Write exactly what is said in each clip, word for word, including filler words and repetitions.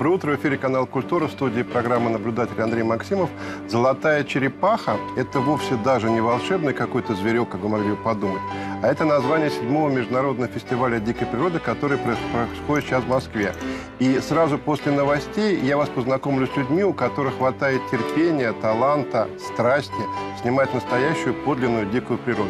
Доброе утро. В эфире канал «Культура», в студии программы наблюдатель Андрей Максимов. «Золотая черепаха» — это вовсе даже не волшебный какой-то зверек, как вы могли бы подумать, а это название седьмого международного фестиваля дикой природы, который происходит сейчас в Москве. И сразу после новостей я вас познакомлю с людьми, у которых хватает терпения, таланта, страсти снимать настоящую подлинную дикую природу.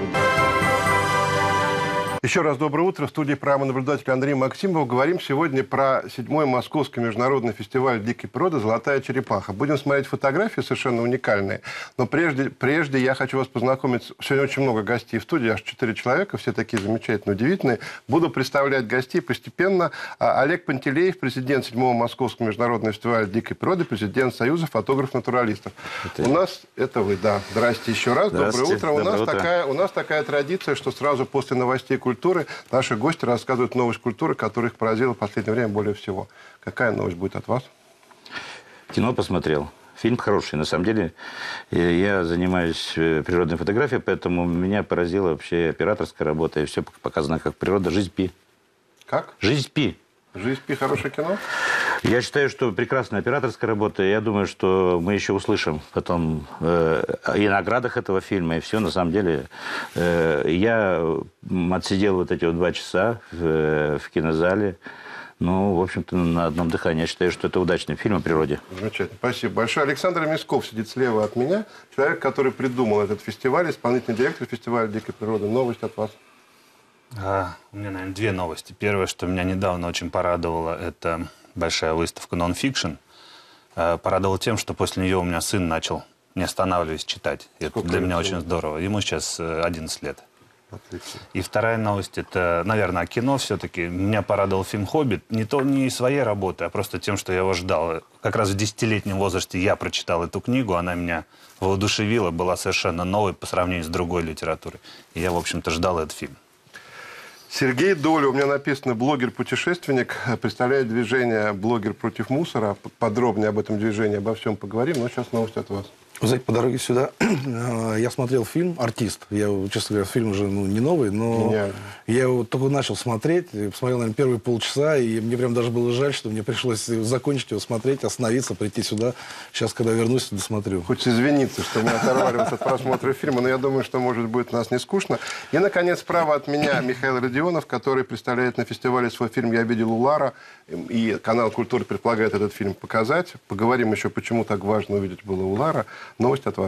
Еще раз доброе утро. В студии программы наблюдатель Андрей Максимов. Говорим сегодня про седьмой Московский международный фестиваль дикой природы «Золотая черепаха». Будем смотреть фотографии совершенно уникальные. Но прежде, прежде я хочу вас познакомить. Сегодня очень много гостей в студии, аж четыре человека, все такие замечательные, удивительные. Буду представлять гостей постепенно. Олег Пантелеев, президент седьмого Московского международного фестиваля дикой природы, президент Союза фотографов-натуралистов. Это... У нас, это вы, да. Здрасте еще раз. Доброе утро. У нас, утро. Такая, у нас такая традиция, что сразу после новостей культуры культуры наши гости рассказывают новость культуры, которая их поразила в последнее время более всего. Какая новость будет от вас? Кино посмотрел. Фильм хороший. На самом деле, я занимаюсь природной фотографией, поэтому меня поразила вообще операторская работа. И все показано как природа. Жизнь Пи. Как? Жизнь Пи. Жизнь Пи. Хорошее кино? Я считаю, что прекрасная операторская работа. Я думаю, что мы еще услышим потом э, и наградах этого фильма, и все. На самом деле, э, я отсидел вот эти вот два часа в, в кинозале. Ну, в общем-то, на одном дыхании. Я считаю, что это удачный фильм о природе. Замечательно. Спасибо большое. Александр Мисков сидит слева от меня. Человек, который придумал этот фестиваль, исполнительный директор фестиваля дикой природы. Новость от вас. А, у меня, наверное, две новости. Первое, что меня недавно очень порадовало, это большая выставка «Нон-фикшн». А, порадовало тем, что после нее у меня сын начал, не останавливаясь, читать. И это для меня очень здорово. Ему сейчас одиннадцать лет. Отлично. И вторая новость, это, наверное, о кино все-таки. Меня порадовал фильм «Хоббит». Не то не своей работы, а просто тем, что я его ждал. Как раз в десятилетнем возрасте я прочитал эту книгу, она меня воодушевила, была совершенно новой по сравнению с другой литературой. И я, в общем-то, ждал этот фильм. Сергей Доля, у меня написано блогер-путешественник, представляет движение «Блогер против мусора». Подробнее об этом движении, обо всем поговорим, но сейчас новость от вас. Вы знаете, по дороге сюда я смотрел фильм «Артист». Я, честно говоря, фильм уже ну, не новый, но Гениально. Я его только начал смотреть, посмотрел, наверное, первые полчаса, и мне прям даже было жаль, что мне пришлось закончить его смотреть, остановиться, прийти сюда. Сейчас, когда вернусь, досмотрю. Хочется извиниться, что мы оторвали вас от просмотра фильма, но я думаю, что, может быть, нас не скучно. И, наконец, справа от меня Михаил Родионов, который представляет на фестивале свой фильм «Я видел Улара», и канал «Культура» предполагает этот фильм показать. Поговорим еще, почему так важно увидеть было Улара. Новость от вас.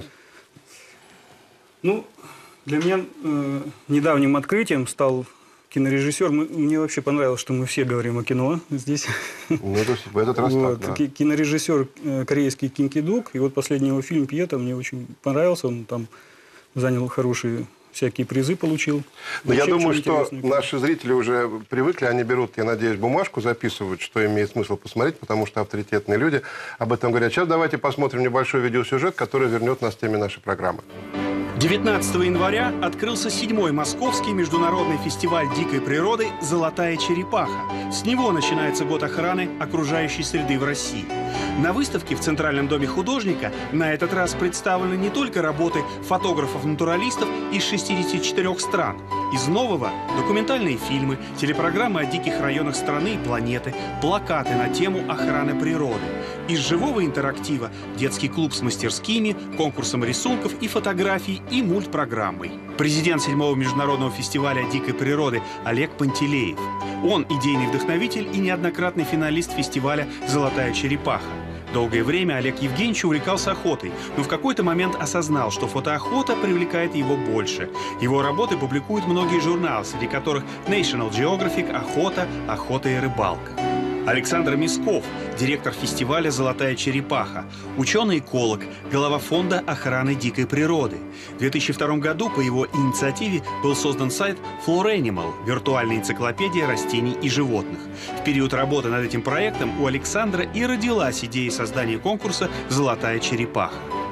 Ну, для меня э, недавним открытием стал кинорежиссер. Мы, мне вообще понравилось, что мы все говорим о кино здесь. Ну, это в этот раз вот, так, да. Кинорежиссер э, корейский Ким Ки Дук. И вот последний его фильм «Пьета» мне очень понравился. Он там занял хорошие... всякие призы получил. Но я думаю, что наши зрители уже привыкли, они берут, я надеюсь, бумажку, записывают, что имеет смысл посмотреть, потому что авторитетные люди об этом говорят. Сейчас давайте посмотрим небольшой видеосюжет, который вернет нас к теме нашей программы. девятнадцатого января открылся седьмой Московский международный фестиваль дикой природы «Золотая черепаха». С него начинается год охраны окружающей среды в России. На выставке в Центральном доме художника на этот раз представлены не только работы фотографов-натуралистов из шестидесяти четырёх стран. Из нового – документальные фильмы, телепрограммы о диких районах страны и планеты, плакаты на тему охраны природы. Из живого интерактива – детский клуб с мастерскими, конкурсом рисунков и фотографий и мультпрограммой. Президент седьмого международного фестиваля дикой природы Олег Пантелеев. Он идейный вдохновитель и неоднократный финалист фестиваля «Золотая черепаха». Долгое время Олег Евгеньевич увлекался охотой, но в какой-то момент осознал, что фотоохота привлекает его больше. Его работы публикуют многие журналы, среди которых National Geographic, Охота, Охота и рыбалка. Александр Мисков, директор фестиваля «Золотая черепаха», ученый-эколог, глава фонда охраны дикой природы. В две тысячи втором году по его инициативе был создан сайт FloRanimal – виртуальная энциклопедия растений и животных. В период работы над этим проектом у Александра и родилась идея создания конкурса «Золотая черепаха».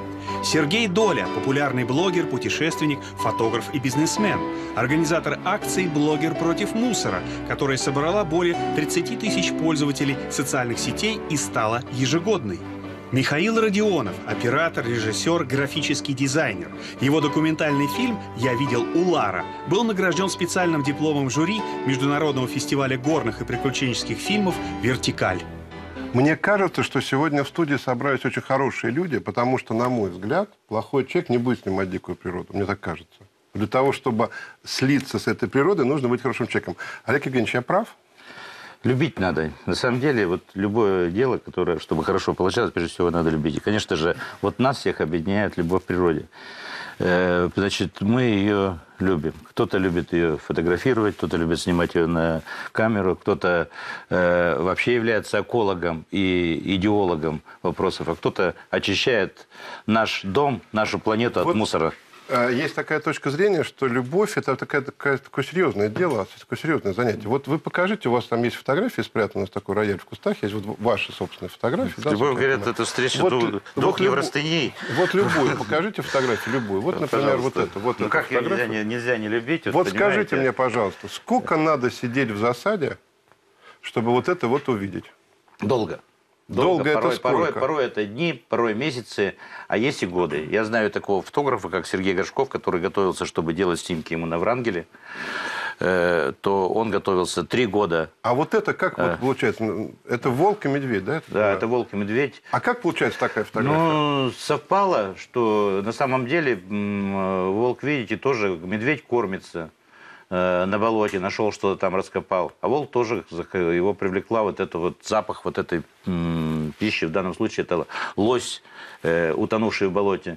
Сергей Доля – популярный блогер, путешественник, фотограф и бизнесмен. Организатор акции «Блогер против мусора», которая собрала более тридцати тысяч пользователей социальных сетей и стала ежегодной. Михаил Родионов – оператор, режиссер, графический дизайнер. Его документальный фильм «Я видел Улара» был награжден специальным дипломом жюри Международного фестиваля горных и приключенческих фильмов «Вертикаль». Мне кажется, что сегодня в студии собрались очень хорошие люди, потому что, на мой взгляд, плохой человек не будет снимать дикую природу. Мне так кажется. Для того, чтобы слиться с этой природой, нужно быть хорошим человеком. Олег Евгеньевич, я прав? Любить надо. На самом деле, вот любое дело, которое, чтобы хорошо получалось, прежде всего, надо любить. И, конечно же, вот нас всех объединяет любовь к природе. Э, значит, мы ее любим. Кто-то любит ее фотографировать, кто-то любит снимать ее на камеру, кто-то э, вообще является экологом и идеологом вопросов, а кто-то очищает наш дом, нашу планету от вот мусора. Есть такая точка зрения, что любовь – это такая, такая, такое серьезное дело, такое серьезное занятие. Вот вы покажите, у вас там есть фотографии спрятаны, у нас такой рояль в кустах, есть вот ваши собственные фотографии. Да, любой, говорят, это встреча вот, двух, вот двух неврастеней. Вот любую, покажите фотографию, любую. Вот, например, вот это. Вот ну как нельзя не, нельзя не любить? Вот, вот скажите мне, пожалуйста, сколько надо сидеть в засаде, чтобы вот это вот увидеть? Долго. Долго, Долго порой, это сколько? Порой, порой это дни, порой месяцы, а есть и годы. Я знаю такого фотографа, как Сергей Горшков, который готовился, чтобы делать снимки ему на Врангеле. Э, то он готовился три года. А вот это как вот получается? Это волк и медведь, да? Это, да, да, это волк и медведь. А как получается такая фотография? Ну, совпало, что на самом деле волк, видите, тоже медведь кормится на болоте, нашел что-то там, раскопал. А волк тоже, его привлекла вот это вот запах вот этой м, пищи. В данном случае это лось, э, утонувший в болоте.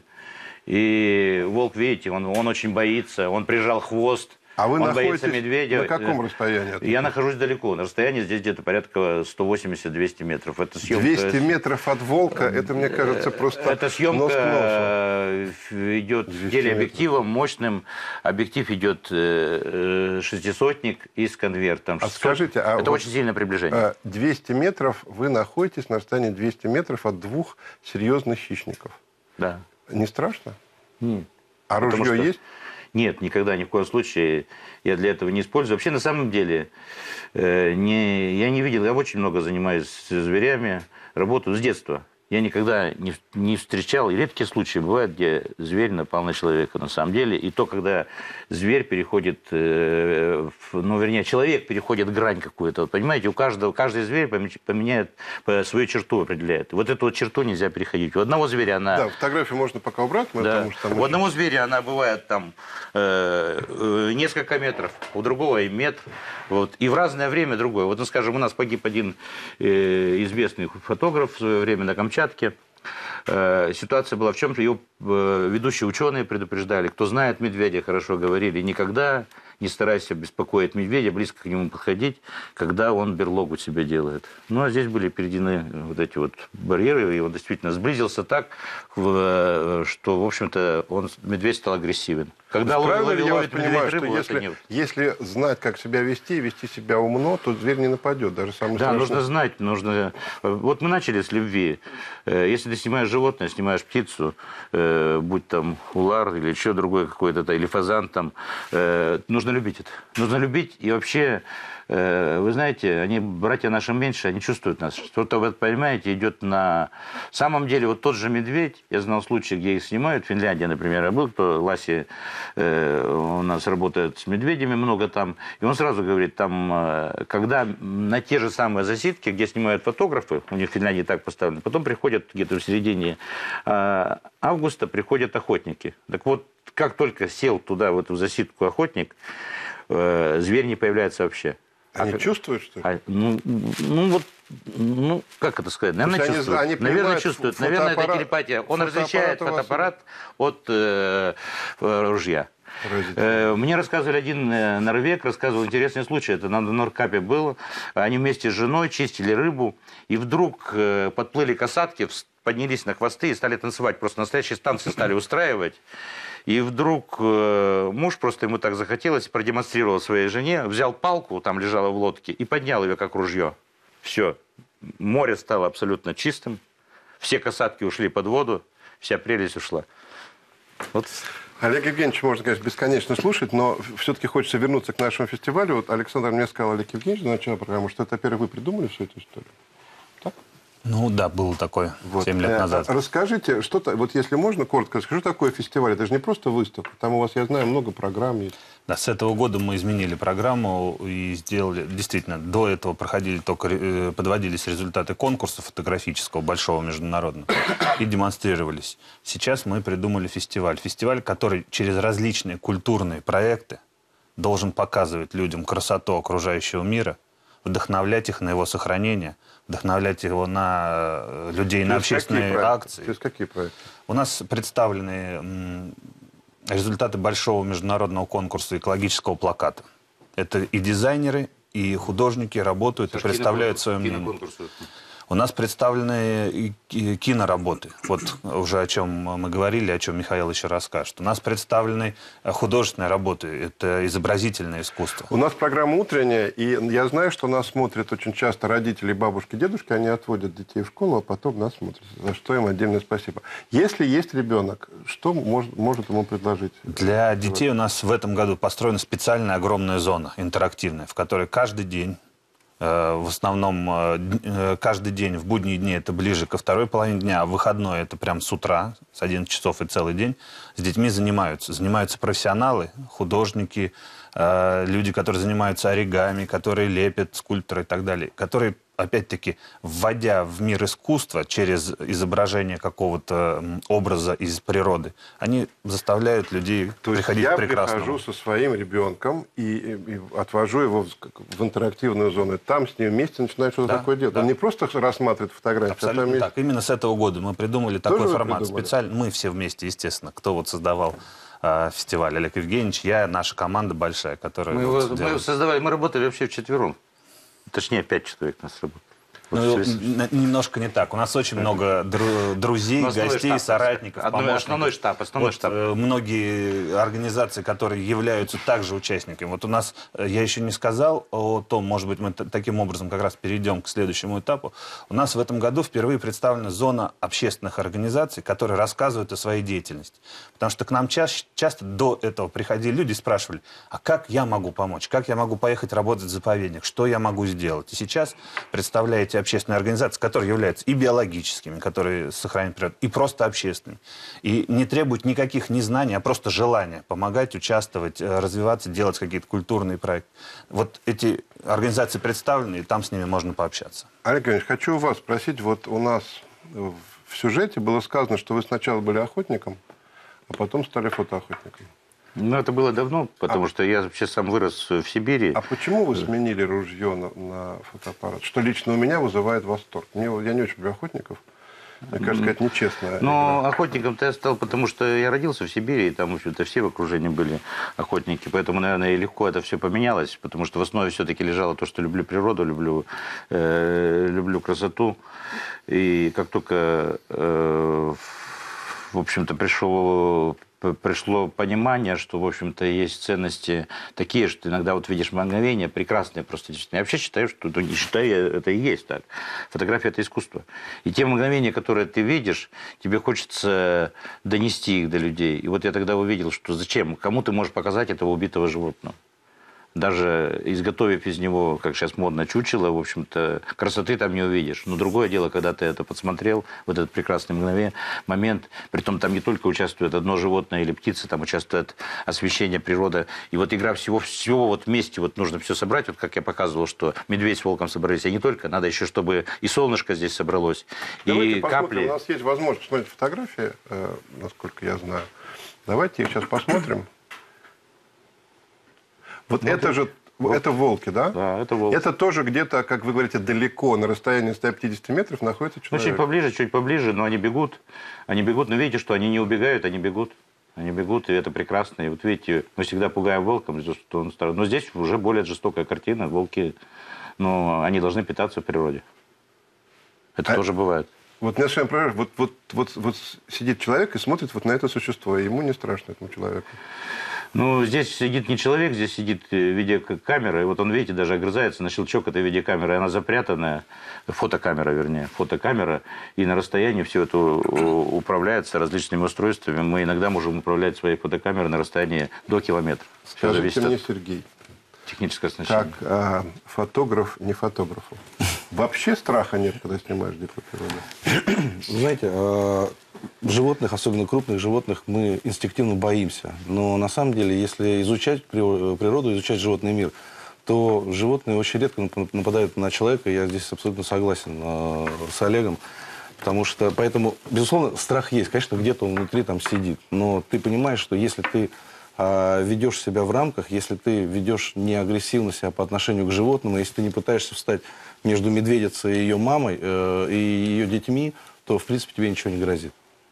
И волк, видите, он, он очень боится, он прижал хвост. А вы он находитесь боится медведя. На каком расстоянии? Я нахожусь далеко. На расстоянии здесь где-то порядка сто восемьдесят - двести метров. Это съемка... двести метров от волка, это, мне кажется, просто это съемка идет телеобъективом мощным. Объектив идет шестисотник и с конвертом. А скажите, а это вот очень сильное приближение. двести метров вы находитесь на расстоянии двести метров от двух серьезных хищников. Да. Не страшно? Нет. А ружье что... есть? Нет, никогда, ни в коем случае я для этого не использую. Вообще, на самом деле, э, не, я не видел, я очень много занимаюсь зверями, работаю с детства. Я никогда не, не встречал, и редкие случаи бывают, где зверь напал на человека на самом деле. И то, когда зверь переходит, э, в, ну, вернее, человек переходит грань какую-то. Вот, понимаете, у каждого, каждый зверь поменяет свою черту, определяет. Вот эту вот черту нельзя переходить. У одного зверя она... Да, фотографию можно пока убрать. Мы, да. потому что там у одного зверя она бывает там э, э, несколько метров, у другого и метр. Вот, и в разное время другое. Вот, ну, скажем, у нас погиб один э, известный фотограф в свое время на Камчатке. Ситуация была в чем-то, ее ведущие ученые предупреждали, кто знает медведя, хорошо говорили, никогда не старайся беспокоить медведя, близко к нему подходить, когда он берлогу себе делает. Ну, а здесь были перейдены вот эти вот барьеры, и он действительно сблизился так, что, в общем-то, он, медведь стал агрессивен. Когда он ловит, я вас понимаю, рыбу, что если, если знать, как себя вести, вести себя умно, то зверь не нападет, даже самый Да, страшный. нужно знать, нужно... Вот мы начали с любви. Если ты снимаешь животное, снимаешь птицу, будь там улар или еще другой какой-то, или фазан, там, нужно любить это. Нужно любить, и вообще, вы знаете, они, братья наши меньше, они чувствуют нас. Что-то, вы понимаете, идет на... В самом деле, вот тот же медведь, я знал случаи, где их снимают, в Финляндии, например, я был, кто Ласи э, у нас работает с медведями много там, и он сразу говорит, там, э, когда на те же самые засидки, где снимают фотографы, у них в Финляндии так поставлено, потом приходят где-то в середине э, августа, приходят охотники. Так вот, как только сел туда, в эту засидку охотник, э, зверь не появляется вообще. Они а, чувствуют, что ли? А, ну, ну, вот, ну, как это сказать? Наверное, чувствуют. Они, они Наверное, чувствуют. Наверное, это телепатия. Он различает фотоаппарат от э, ружья. Э, мне рассказывали один э, норвег, рассказывал интересный случай. Это на Норкапе было. Они вместе с женой чистили рыбу, и вдруг э, подплыли касатки, поднялись на хвосты и стали танцевать. Просто настоящие танцы стали устраивать. И вдруг э, муж, просто ему так захотелось, продемонстрировал своей жене, взял палку, там лежала в лодке, и поднял ее как ружье. Все. Море стало абсолютно чистым. Все касатки ушли под воду. Вся прелесть ушла. Вот. Олег Евгеньевич, можно, конечно, бесконечно слушать, но все-таки хочется вернуться к нашему фестивалю. Вот Александр мне сказал, Олег Евгеньевич, до начала программы, что это, во-первых, вы придумали всю эту историю. Так? Ну да, был такой вот. семь лет назад. Расскажите, что-то, вот если можно, коротко, скажу, что такое фестиваль? Это же не просто выставка, там у вас, я знаю, много программ есть. Да, с этого года мы изменили программу и сделали, действительно, до этого проходили только, э, подводились результаты конкурса фотографического, большого международного, и демонстрировались. Сейчас мы придумали фестиваль. Фестиваль, который через различные культурные проекты должен показывать людям красоту окружающего мира, вдохновлять их на его сохранение, вдохновлять его на людей, через на общественные акции. Через какие проекты? У нас представлены результаты большого международного конкурса экологического плаката. Это и дизайнеры, и художники работают, и представляют свое мнение. У нас представлены и киноработы. Вот уже о чем мы говорили, о чем Михаил еще расскажет. У нас представлены художественные работы. Это изобразительное искусство. У нас программа утренняя, и я знаю, что нас смотрят очень часто родители, бабушки, дедушки. Они отводят детей в школу, а потом нас смотрят. За что им отдельное спасибо. Если есть ребенок, что может, может ему предложить? Для детей у нас в этом году построена специальная огромная зона, интерактивная, в которой каждый день, в основном каждый день, в будние дни это ближе ко второй половине дня, а в выходной это прям с утра, с одиннадцати часов и целый день, с детьми занимаются. Занимаются профессионалы, художники, люди, которые занимаются оригами, которые лепят, скульпторы и так далее, которые, опять-таки, вводя в мир искусства через изображение какого-то образа из природы, они заставляют людей То приходить есть к прекрасному. Я прихожу со своим ребенком и, и, и отвожу его в, в интерактивную зону. Там с ним вместе начинает что-то Да, такое делать. да. Он не просто рассматривает фотографии, Абсолютно а там так. Именно с этого года мы придумали Тоже такой вы формат. придумали? Специально мы все вместе, естественно, кто вот создавал э, фестиваль. Олег Евгеньевич, я, наша команда большая, которая... Мы, вот его, мы делает. его создавали, мы работали вообще вчетвером. Точнее, пять человек у нас работало. Ну, немножко не так. У нас очень много дру друзей, гостей, штаб, соратников, помощников. Основной штаб, основной вот, штаб. Многие организации, которые являются также участниками. Вот у нас, я еще не сказал о том, может быть, мы таким образом как раз перейдем к следующему этапу. У нас в этом году впервые представлена зона общественных организаций, которые рассказывают о своей деятельности. Потому что к нам ча часто до этого приходили люди и спрашивали, а как я могу помочь? Как я могу поехать работать в заповедник? Что я могу сделать? И сейчас представляете общественные организации, которые являются и биологическими, которые сохраняют природу, и просто общественными. И не требуют никаких ни знаний, а просто желания помогать, участвовать, развиваться, делать какие-то культурные проекты. Вот эти организации представлены, и там с ними можно пообщаться. Олег Иванович, хочу у вас спросить, вот у нас в сюжете было сказано, что вы сначала были охотником, а потом стали фотоохотником. Ну, это было давно, потому а... что я вообще сам вырос в Сибири. А почему вы сменили ружье на, на фотоаппарат? Что лично у меня вызывает восторг. Мне, я не очень люблю охотников. Мне кажется, это нечестно. Но охотником-то я стал, потому что я родился в Сибири, и там, в общем-то, все в окружении были охотники. Поэтому, наверное, и легко это все поменялось, потому что в основе все-таки лежало то, что люблю природу, люблю, э, люблю красоту. И как только, э, в общем-то, пришел... пришло понимание, что, в общем-то, есть ценности такие, что иногда вот видишь мгновения прекрасные просто. Я вообще считаю, что, не считаю, это и есть так. Фотография – это искусство. И те мгновения, которые ты видишь, тебе хочется донести их до людей. И вот я тогда увидел, что зачем? Кому ты можешь показать этого убитого животного? Даже изготовив из него, как сейчас модно, чучело, в общем-то, красоты там не увидишь. Но другое дело, когда ты это подсмотрел, вот этот прекрасный мгновение, момент, притом там не только участвует одно животное или птица, там участвует освещение, природа. И вот игра всего, всего вот вместе, вот нужно все собрать, вот как я показывал, что медведь с волком собрались, а не только, надо еще, чтобы и солнышко здесь собралось, Давайте и капли. У нас есть возможность посмотреть фотографии, э, насколько я знаю. Давайте их сейчас посмотрим. Вот ну, это же, волки. Это волки, да? Да, это волки. Это тоже где-то, как вы говорите, далеко, на расстоянии ста пятидесяти метров находится человек. Ну, чуть поближе, чуть поближе, но они бегут. Они бегут, но видите, что они не убегают, они бегут. Они бегут, и это прекрасно. И вот видите, мы всегда пугаем волком, что он старый. Но здесь уже более жестокая картина. Волки, ну, они должны питаться в природе. Это а... тоже бывает. Вот меня с вами проверяю, вот, вот, вот, вот сидит человек и смотрит вот на это существо, и ему не страшно, этому человеку. Ну, здесь сидит не человек, здесь сидит видеокамера, и вот он, видите, даже огрызается на щелчок этой видеокамеры, и она запрятанная, фотокамера, вернее, фотокамера, и на расстоянии все это управляется различными устройствами. Мы иногда можем управлять своей фотокамерой на расстоянии до километра. Скажите мне, Сергей, техническое оснащение. Как а, фотограф не фотографу. Вообще страха нет, когда снимаешь «Дикую природу»? Знаете, животных, особенно крупных животных, мы инстинктивно боимся. Но на самом деле, если изучать природу, изучать животный мир, то животные очень редко нападают на человека. Я здесь абсолютно согласен с Олегом. Потому что, поэтому, безусловно, страх есть. Конечно, где-то он внутри там сидит. Но ты понимаешь, что если ты э, ведешь себя в рамках, если ты ведешь не агрессивно себя по отношению к животному, если ты не пытаешься встать между медведицей и ее мамой, э, и ее детьми, то, в принципе, тебе ничего не грозит.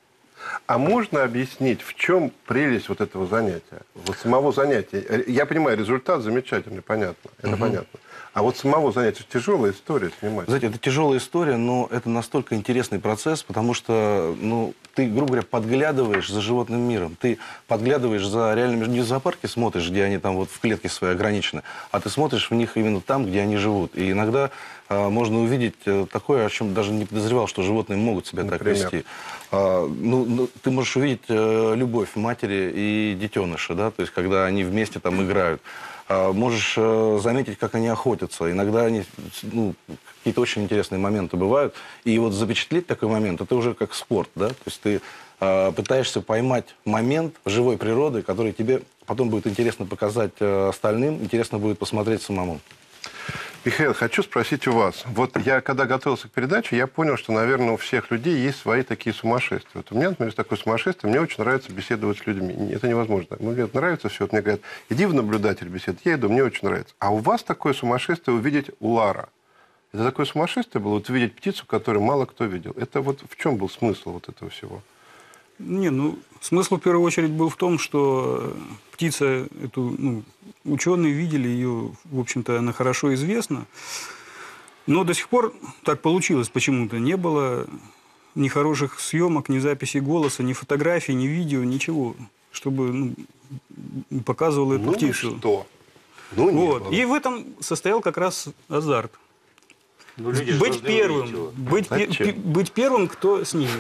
А можно объяснить, в чем прелесть вот этого занятия? Вот самого занятия. Я понимаю, результат замечательный, понятно. Это угу. понятно. А вот самого занятия тяжелая история снимать. Знаете, это тяжелая история, но это настолько интересный процесс, потому что, ну, ты, грубо говоря, подглядываешь за животным миром. Ты подглядываешь за реальными... Не в зоопарке смотришь, где они там вот в клетке своей ограничены, а ты смотришь в них именно там, где они живут. И иногда э, можно увидеть э, такое, о чем даже не подозревал, что животные могут себя Например? так вести. А, ну, ну, ты можешь увидеть э, любовь матери и детеныша, да, то есть когда они вместе там играют. Можешь э, заметить, как они охотятся. Иногда они, ну, какие-то очень интересные моменты бывают. И вот запечатлеть такой момент, это уже как спорт, да? То есть ты э, пытаешься поймать момент живой природы, который тебе потом будет интересно показать э, остальным, интересно будет посмотреть самому. Михаил, хочу спросить у вас. Вот я, когда готовился к передаче, я понял, что, наверное, у всех людей есть свои такие сумасшествия. Вот у меня, например, есть такое сумасшествие. Мне очень нравится беседовать с людьми. Это невозможно. Мне нравится все. Вот мне говорят, иди в наблюдатель бесед. Я иду, мне очень нравится. А у вас такое сумасшествие увидеть улара. Это такое сумасшествие было, вот увидеть птицу, которую мало кто видел. Это вот в чем был смысл вот этого всего? Не, ну, смысл в первую очередь был в том, что птица, эту, ну, ученые видели ее, в общем-то, она хорошо известна. Но до сих пор так получилось почему-то. Не было ни хороших съемок, ни записей голоса, ни фотографий, ни видео, ничего, чтобы ну, показывало эту ну, птицу. Что? Ну, вот. И в этом состоял как раз азарт. Ну, быть первым, быть, пе быть первым, кто снимет.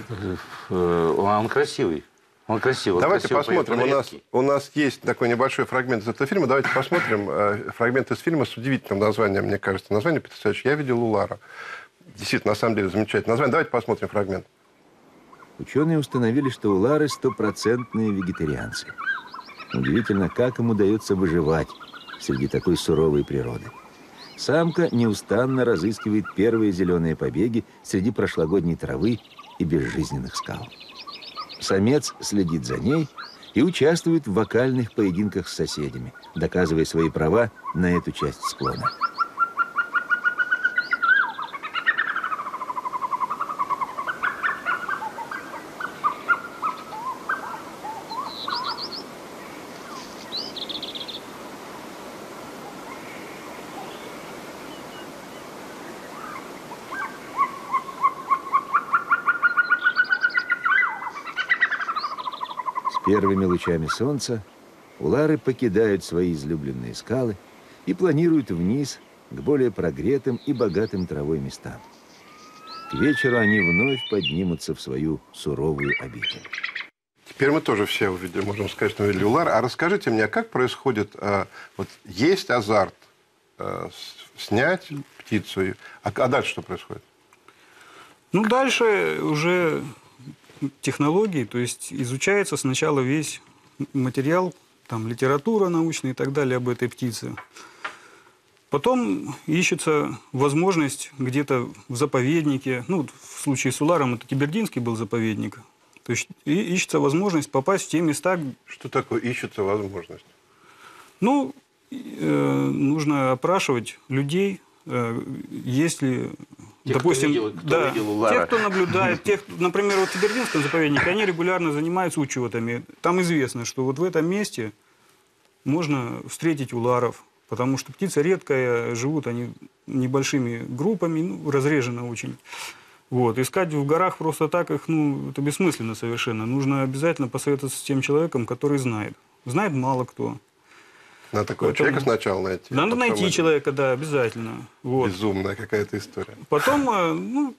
Он красивый. Он красивый. Давайте красивый, посмотрим. У нас, у нас есть такой небольшой фрагмент из этого фильма. Давайте посмотрим э, фрагмент из фильма с удивительным названием, мне кажется. Название потрясающее. «Я видел улара». Действительно, на самом деле, замечательное название. Давайте посмотрим фрагмент. Ученые установили, что улары стопроцентные вегетарианцы. Удивительно, как им удается выживать среди такой суровой природы. Самка неустанно разыскивает первые зеленые побеги среди прошлогодней травы и безжизненных скал. Самец следит за ней и участвует в вокальных поединках с соседями, доказывая свои права на эту часть склона. Первыми лучами солнца улары покидают свои излюбленные скалы и планируют вниз к более прогретым и богатым травой местам. К вечеру они вновь поднимутся в свою суровую обитель. Теперь мы тоже все увидели, можем сказать, что мы видели улара. А расскажите мне, как происходит, а, вот есть азарт а, снять птицу, а, а дальше что происходит? Ну, дальше уже технологии, то есть изучается сначала весь материал, там, литература научная и так далее об этой птице. Потом ищется возможность где-то в заповеднике, ну, в случае с уларом это Кабардинский был заповедник, то есть и ищется возможность попасть в те места... Что такое ищется возможность? Ну, э, нужно опрашивать людей, э, если... Тех, допустим, кто видел, кто да, видел улара. те, кто наблюдает, тех, например, вот в Кабардинском заповеднике, они регулярно занимаются учетами. Там известно, что вот в этом месте можно встретить уларов, потому что птица редкая, живут они небольшими группами, ну, разрежено очень. Вот. Искать в горах просто так их, ну, это бессмысленно совершенно. Нужно обязательно посоветоваться с тем человеком, который знает. Знает мало кто. Надо такого Поэтому... человека сначала найти. Надо найти это... человека, да, обязательно. Вот. Безумная какая-то история. Потом, ну...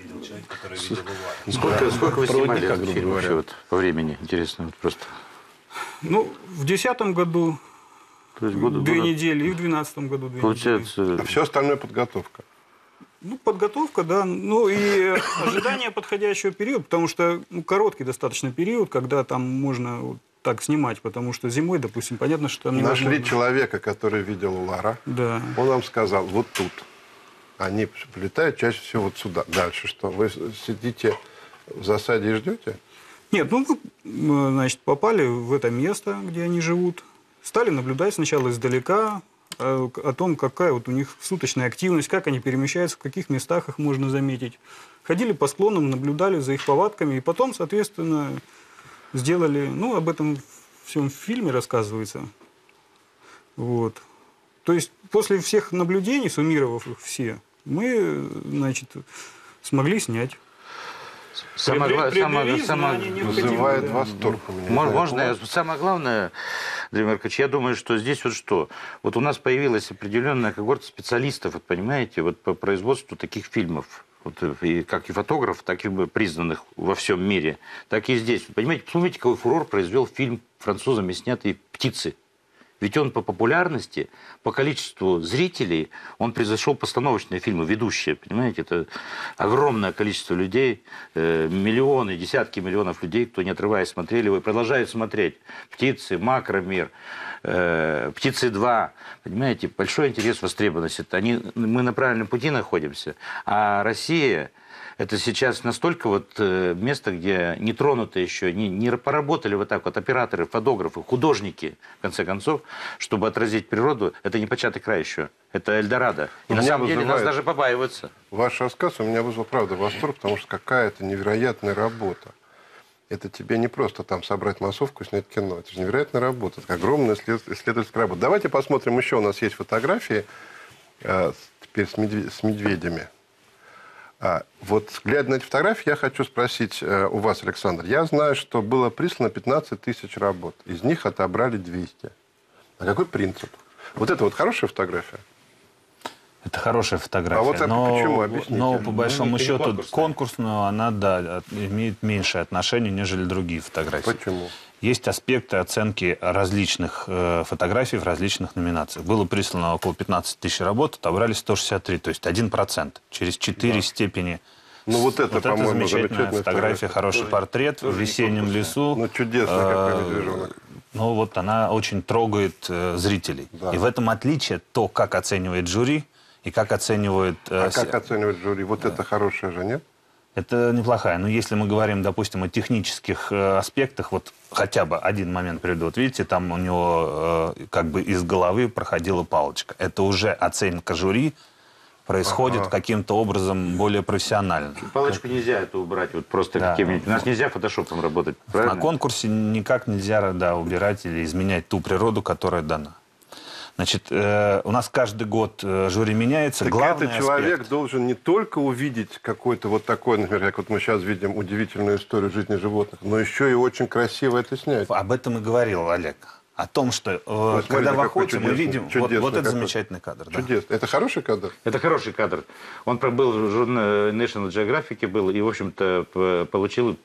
Сколько, сколько вы снимали этот фильм вообще вот, по времени? Интересно, вот просто. Ну, в десятом году То есть года, две года... недели, и в двенадцатом году две Получается... недели. А все остальное подготовка? Ну, подготовка, да. Ну, и ожидание подходящего периода, потому что ну, короткий достаточно период, когда там можно вот так снимать, потому что зимой, допустим, понятно, что там невозможно. Нашли человека, который видел Улара. Да. Он вам сказал, вот тут. Они прилетают чаще всего вот сюда. Дальше что? Вы сидите в засаде и ждете? Нет, ну, мы, значит, попали в это место, где они живут. Стали наблюдать сначала издалека о, о том, какая вот у них суточная активность, как они перемещаются, в каких местах их можно заметить. Ходили по склонам, наблюдали за их повадками, и потом, соответственно, сделали... Ну, об этом в всем фильме рассказывается. Вот. То есть после всех наблюдений, суммировав их все, мы, значит, смогли снять. Самое, Приобрели, самое, самое, вызывает да. восторг у меня. Можно, можно я, самое главное, Андрей Маркович, я думаю, что здесь вот что. Вот у нас появилась определенная когорта специалистов, вот понимаете, вот по производству таких фильмов. Вот, и, как и фотографов, так и признанных во всем мире, так и здесь. Понимаете, посмотрите, какой фурор произвел фильм французами, снятый «Птицы». Ведь он по популярности, по количеству зрителей, он превзошел постановочные фильмы, ведущие, понимаете? Это огромное количество людей, э, миллионы, десятки миллионов людей, кто не отрываясь смотрели его и продолжают смотреть. «Птицы», «Макромир», э, «Птицы два», понимаете? Большой интерес, востребованность. Это они, мы на правильном пути находимся. А Россия... Это сейчас настолько вот э, место, где не тронуто еще, не, не поработали вот так вот операторы, фотографы, художники, в конце концов, чтобы отразить природу. Это не початый край еще. Это Эльдорадо. И на самом деле нас даже побаиваются. Ваш рассказ у меня вызвал, правда, восторг, потому что какая-то невероятная работа. Это тебе не просто там собрать массовку и снять кино. Это же невероятная работа. Это огромная исследовательская работа. Давайте посмотрим еще. У нас есть фотографии э, теперь с, медведь, с медведями. А, вот, глядя на эти фотографии, я хочу спросить э, у вас, Александр. Я знаю, что было прислано пятнадцать тысяч работ. Из них отобрали двести. А какой принцип? Вот это вот хорошая фотография? Это хорошая фотография. А вот это но, почему? Объясните. Но, по большому ну, счету, конкурсная. конкурсную она, да, имеет меньшее отношение, нежели другие фотографии. Почему? Есть аспекты оценки различных э, фотографий в различных номинациях. Было прислано около пятнадцати тысяч работ, отобрали сто шестьдесят три, то есть один процент. Через четыре да. степени. Ну вот это, вот по-моему, это замечательная, замечательная фотография, фотография. хороший тоже, портрет тоже в весеннем лесу. Ну чудесно, какой медвежонок. Ну вот она очень трогает э, зрителей. Да. И в этом отличие то, как оценивает жюри и как оценивает... Э, а как оценивает жюри? Вот да. это хорошая же, нет? Это неплохая. Но если мы говорим, допустим, о технических э, аспектах, вот хотя бы один момент приведу. Вот видите, там у него э, как бы из головы проходила палочка. Это уже оценка жюри происходит ага. каким-то образом более профессионально. Палочку нельзя это убрать вот просто да. каким-нибудь. У нас нельзя фотошопом работать, правильно? На конкурсе никак нельзя да, убирать или изменять ту природу, которая дана. Значит, э, у нас каждый год э, жюри меняется. Так Главный этот человек аспект... должен не только увидеть какой-то вот такой, например, как вот мы сейчас видим удивительную историю жизни животных, но еще и очень красиво это снять. Об этом и говорил Олег. О том, что э, ну, когда в охоте мы видим... Вот, вот это замечательный кадр. Чудесно. Да. Это хороший кадр? Это хороший кадр. Он был в журнале National Geographic был и, в общем-то, получил...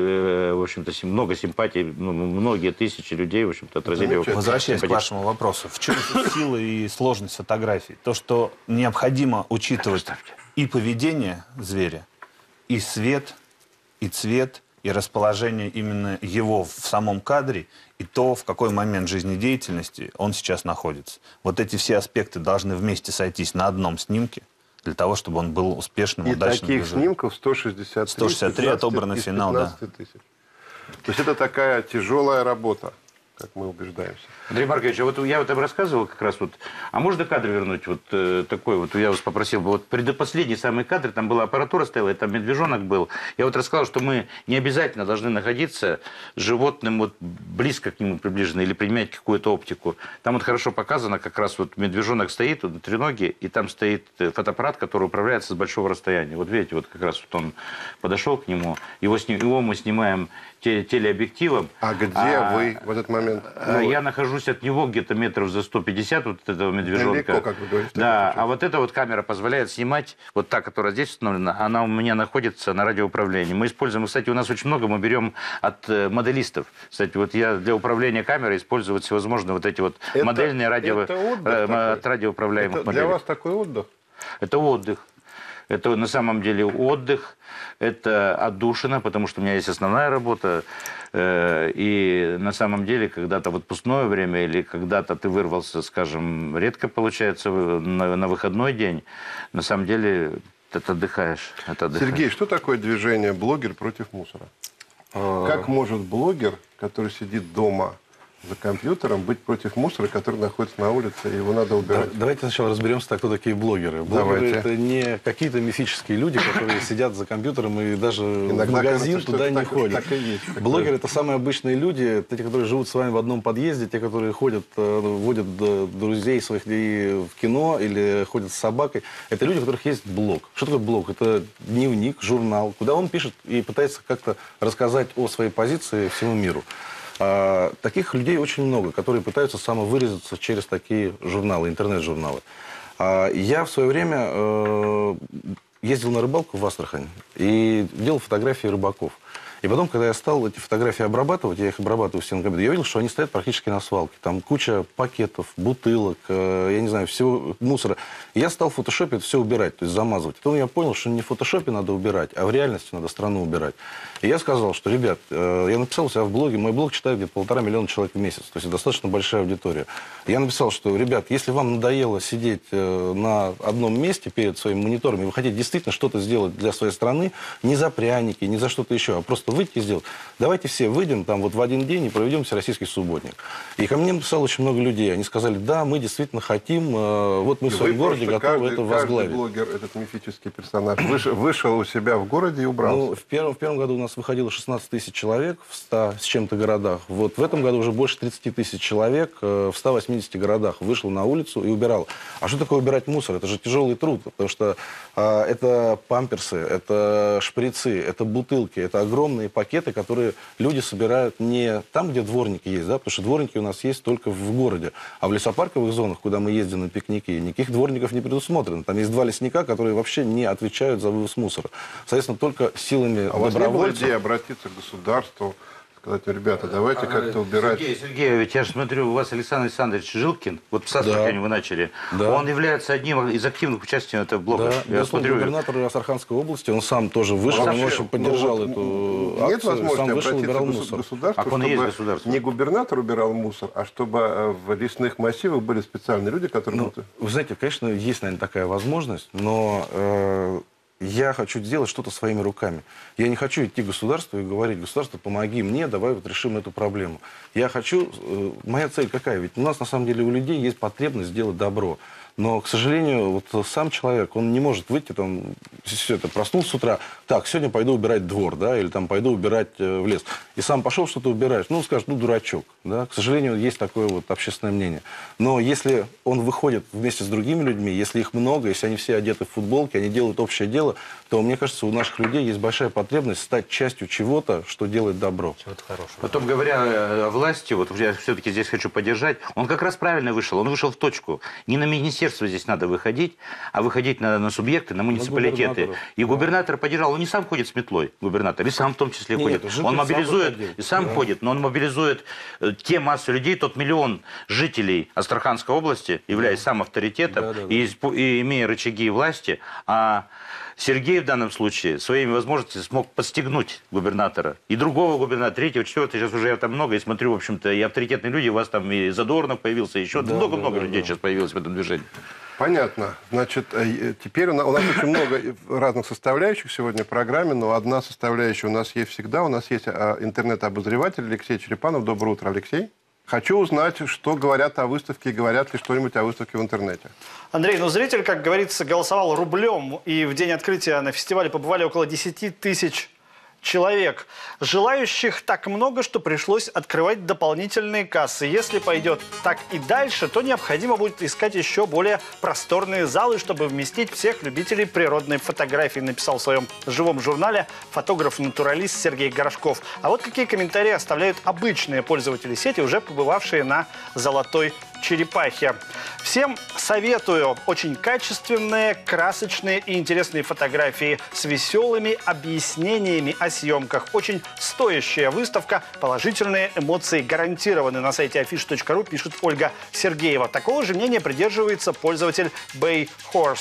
в общем-то, много симпатий, ну, многие тысячи людей, в общем-то, отразили его. Возвращаясь к вашему вопросу, в чем сила и сложность фотографий? То, что необходимо учитывать и поведение зверя, и свет, и цвет, и расположение именно его в самом кадре, и то, в какой момент жизнедеятельности он сейчас находится. Вот эти все аспекты должны вместе сойтись на одном снимке, для того, чтобы он был успешным, и удачным. И таких движением. Снимков сто шестьдесят три. сто шестьдесят три отобраны финал, да. Тысяч. То есть это такая тяжелая работа, как мы убеждаемся. Андрей Маркович, а вот я вот рассказывал как раз вот, а можно кадр вернуть вот э, такой вот, я вас попросил бы, вот предпоследний самый кадр, там была аппаратура стояла, и там медвежонок был. Я вот рассказал, что мы не обязательно должны находиться с животным вот близко к нему приближены или применять какую-то оптику. Там вот хорошо показано, как раз вот медвежонок стоит, вот на треноге, и там стоит фотоаппарат, который управляется с большого расстояния. Вот видите, вот как раз вот он подошел к нему, его, с ним, его мы снимаем телеобъективом. А где а, вы в этот момент? Ну, я нахожусь от него где-то метров за сто пятьдесят, вот этого медвежонка. Далеко, как вы говорите. Да, а вот эта вот камера позволяет снимать, вот та, которая здесь установлена, она у меня находится на радиоуправлении. Мы используем, кстати, у нас очень много, мы берем от моделистов. Кстати, вот я для управления камерой использую вот всевозможные вот эти вот это, модельные радио, это э, от радиоуправляемых это моделей. Для вас такой отдых? Это отдых. Это на самом деле отдых, это отдушина, потому что у меня есть основная работа. И на самом деле, когда-то в отпускное время или когда-то ты вырвался, скажем, редко получается на, на выходной день, на самом деле ты отдыхаешь, это отдыхаешь. Сергей, что такое движение «Блогер против мусора»? Как может блогер, который сидит дома за компьютером, быть против мусора, который находится на улице, и его надо убирать? Да, давайте сначала разберемся, так, кто такие блогеры. Блогеры Давайте. это не какие-то мифические люди, которые сидят за компьютером и даже Иногда в магазин кажется, туда не так, ходят. Так и есть. Блогеры это самые обычные люди, те, которые живут с вами в одном подъезде, те, которые ходят, водят друзей своих в кино или ходят с собакой. Это люди, у которых есть блог. Что такое блог? Это дневник, журнал, куда он пишет и пытается как-то рассказать о своей позиции всему миру. А, таких людей очень много, которые пытаются самовыразиться через такие журналы, интернет-журналы. А, я в свое время э, ездил на рыбалку в Астрахань и делал фотографии рыбаков. И потом, когда я стал эти фотографии обрабатывать, я их обрабатываю все на компьютере, я видел, что они стоят практически на свалке. Там куча пакетов, бутылок, э, я не знаю, всего мусора. И я стал в фотошопе это все убирать, то есть замазывать. Потом я понял, что не в фотошопе надо убирать, а в реальности надо страну убирать. И я сказал, что, ребят, э, я написал у себя в блоге, мой блог читает где-то полтора миллиона человек в месяц, то есть достаточно большая аудитория. Я написал, что, ребят, если вам надоело сидеть э, на одном месте перед своим монитором, и вы хотите действительно что-то сделать для своей страны, не за пряники, не за что-то еще, а просто выйти и сделать. Давайте все выйдем там вот в один день и проведем всероссийский субботник. И ко мне написало очень много людей. Они сказали, да, мы действительно хотим, э, вот мы и в своем городе готовы каждый, это возглавить. Каждый блогер, этот мифический персонаж, вышел, вышел у себя в городе и убрался. Ну, в первом, в первом году у нас выходило шестнадцать тысяч человек в ста с чем-то городах. Вот в этом году уже больше тридцати тысяч человек э, в ста восьмидесяти городах вышло на улицу и убирало. А что такое убирать мусор? Это же тяжелый труд, потому что э, это памперсы, это шприцы, это бутылки, это огромные пакеты, которые люди собирают не там, где дворники есть, да, потому что дворники у нас есть только в городе, а в лесопарковых зонах, куда мы ездим на пикники, никаких дворников не предусмотрено. Там есть два лесника, которые вообще не отвечают за вывоз мусора. Соответственно, только силами а у вас не было добровольцев... идеи обратиться к государству, сказать, ребята, давайте как-то убирать. Сергей Сергеевич, я же смотрю, у вас Александр Александрович Жилкин, вот с Астрахани вы начали, Да. он является одним из активных участников этого блога. Да, Я смотрю, губернатор Астраханской области, он сам тоже вышел, А он вообще, очень поддержал ну, эту Нет акцию, возможности сам вышел, обратиться убирал к мусор. государству, А он и есть чтобы государство. не губернатор убирал мусор, а чтобы э, в лесных массивах были специальные люди, которые... Ну, будут... вы знаете, конечно, есть, наверное, такая возможность, но э, я хочу сделать что-то своими руками. Я не хочу идти к государству и говорить, государство, помоги мне, давай вот решим эту проблему. Я хочу... Э, моя цель какая? Ведь у нас, на самом деле, у людей есть потребность сделать добро. Но, к сожалению, вот сам человек, он не может выйти, там, все это, проснулся с утра, так, сегодня пойду убирать двор, да, или там пойду убирать э, в лес. И сам пошел что-то убираешь, ну, скажет, ну, дурачок, да. К сожалению, есть такое вот общественное мнение. Но если он выходит вместе с другими людьми, если их много, если они все одеты в футболки, они делают общее дело, то, мне кажется, у наших людей есть большая потребность стать частью чего-то, что делает добро. Чего-то хорошего. Потом, говоря о власти, вот я все-таки здесь хочу поддержать, он как раз правильно вышел, он вышел в точку. Не на министерство здесь надо выходить, а выходить надо на субъекты, на муниципалитеты. На и губернатор поддержал, он не сам ходит с метлой, губернатор, и сам в том числе Нет, ходит. Жилкин Он мобилизует, сам и сам да. ходит, но он мобилизует э, те массы людей, тот миллион жителей Астраханской области, являясь да. сам авторитетом Да, да, да. И, и имея рычаги власти, а Сергей в данном случае своими возможностями смог подстегнуть губернатора. И другого губернатора, третьего, четвертого, сейчас уже я там много, и смотрю, в общем-то, и авторитетные люди, у вас там и Задорнов появился, еще много-много да, да, людей да, да. сейчас появилось в этом движении. Понятно. Значит, теперь у нас, у нас очень много разных составляющих сегодня в программе, но одна составляющая у нас есть всегда. У нас есть интернет-обозреватель Алексей Черепанов. Доброе утро, Алексей. Хочу узнать, что говорят о выставке, и говорят ли что-нибудь о выставке в интернете. Андрей, ну зритель, как говорится, голосовал рублем, и в день открытия на фестивале побывали около десяти тысяч человек. Желающих так много, что пришлось открывать дополнительные кассы. Если пойдет так и дальше, то необходимо будет искать еще более просторные залы, чтобы вместить всех любителей природной фотографии, написал в своем живом журнале фотограф-натуралист Сергей Горшков. А вот какие комментарии оставляют обычные пользователи сети, уже побывавшие на «Золотой черепахе». Всем советую очень качественные, красочные и интересные фотографии с веселыми объяснениями о съемках. Очень стоящая выставка, положительные эмоции гарантированы. На сайте афиш точка ру пишет Ольга Сергеева. Такого же мнения придерживается пользователь Bay Horse.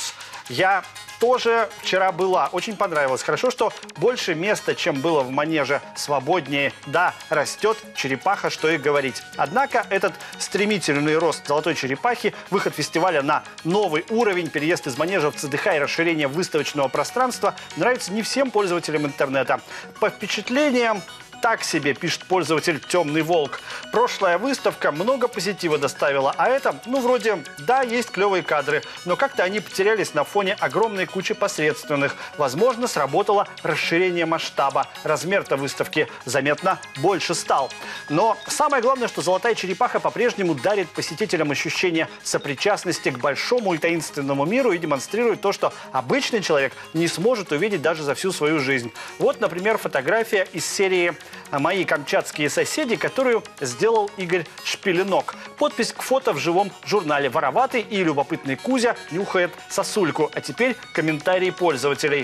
Я тоже вчера была. Очень понравилось. Хорошо, что больше места, чем было в манеже, свободнее. Да, растет черепаха, что и говорить. Однако этот стремительный рост золотой черепахи, выход фестиваля на новый уровень, переезд из манежа в ЦДХ и расширение выставочного пространства нравится не всем пользователям интернета. По впечатлениям, так себе, пишет пользователь «Темный волк». Прошлая выставка много позитива доставила, а это, ну, вроде, да, есть клевые кадры, но как-то они потерялись на фоне огромной кучи посредственных. Возможно, сработало расширение масштаба. Размер-то выставки заметно больше стал. Но самое главное, что «Золотая черепаха» по-прежнему дарит посетителям ощущение сопричастности к большому и таинственному миру и демонстрирует то, что обычный человек не сможет увидеть даже за всю свою жизнь. Вот, например, фотография из серии «Мои камчатские соседи», которую сделал Игорь Шпилинок. Подпись к фото в живом журнале. Вороватый и любопытный Кузя нюхает сосульку. А теперь комментарии пользователей.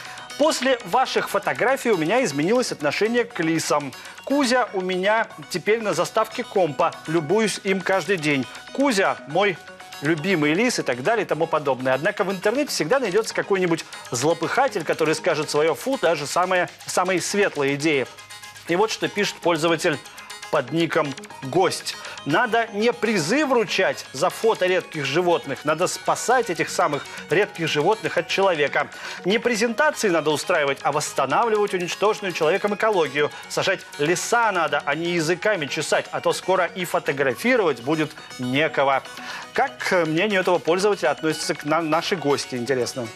После ваших фотографий у меня изменилось отношение к лисам. Кузя у меня теперь на заставке компа. Любуюсь им каждый день. Кузя мой любимый лис и так далее и тому подобное. Однако в интернете всегда найдется какой-нибудь злопыхатель, который скажет свое фу, даже самые, самые светлые идеи. И вот что пишет пользователь под ником «Гость». Надо не призы вручать за фото редких животных, надо спасать этих самых редких животных от человека. Не презентации надо устраивать, а восстанавливать уничтоженную человеком экологию. Сажать леса надо, а не языками чесать, а то скоро и фотографировать будет некого. Как, к мнению этого пользователя, относятся к нам наши гости, интересно?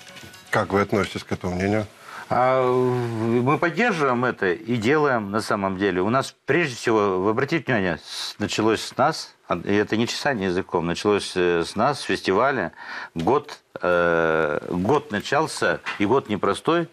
Как вы относитесь к этому мнению? А мы поддерживаем это и делаем на самом деле. У нас, прежде всего, вы обратите внимание, началось с нас, и это не чесание языком, началось с нас, с фестиваля. Год, э, год начался, и год непростой,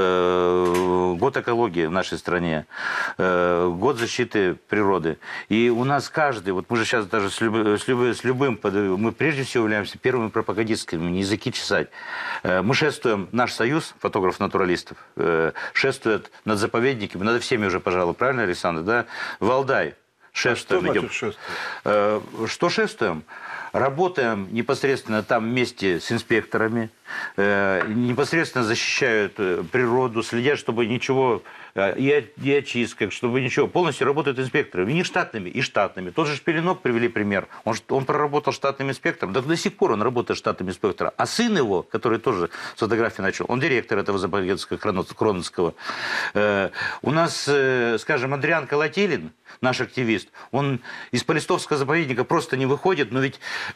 э, год экологии в нашей стране, э, год защиты природы. И у нас каждый, вот мы же сейчас даже с, люб, с, люб, с любым, мы прежде всего являемся первыми пропагандистскими, не языки чесать. Э, мы шествуем, наш союз фотографов-натуралистов, э, шествует над заповедниками, над всеми уже, пожалуй, правильно, Александр, да? Валдай. Шествуем, а что идем. шествуем? Э, что шествуем? Работаем непосредственно там вместе с инспекторами, э, непосредственно защищают природу, следят, чтобы ничего, э, и, и очистка, чтобы ничего, полностью работают инспекторы, и не штатными, и штатными. Тот же Шпилинок привели пример, он, он проработал штатным инспектором, да до сих пор он работает штатным инспектором, а сын его, который тоже с фотографии начал, он директор этого заповедника Кронотского. Э, у нас, э, скажем, Адриан Колотилин, наш активист, он из Полистовского заповедника просто не выходит, но ведь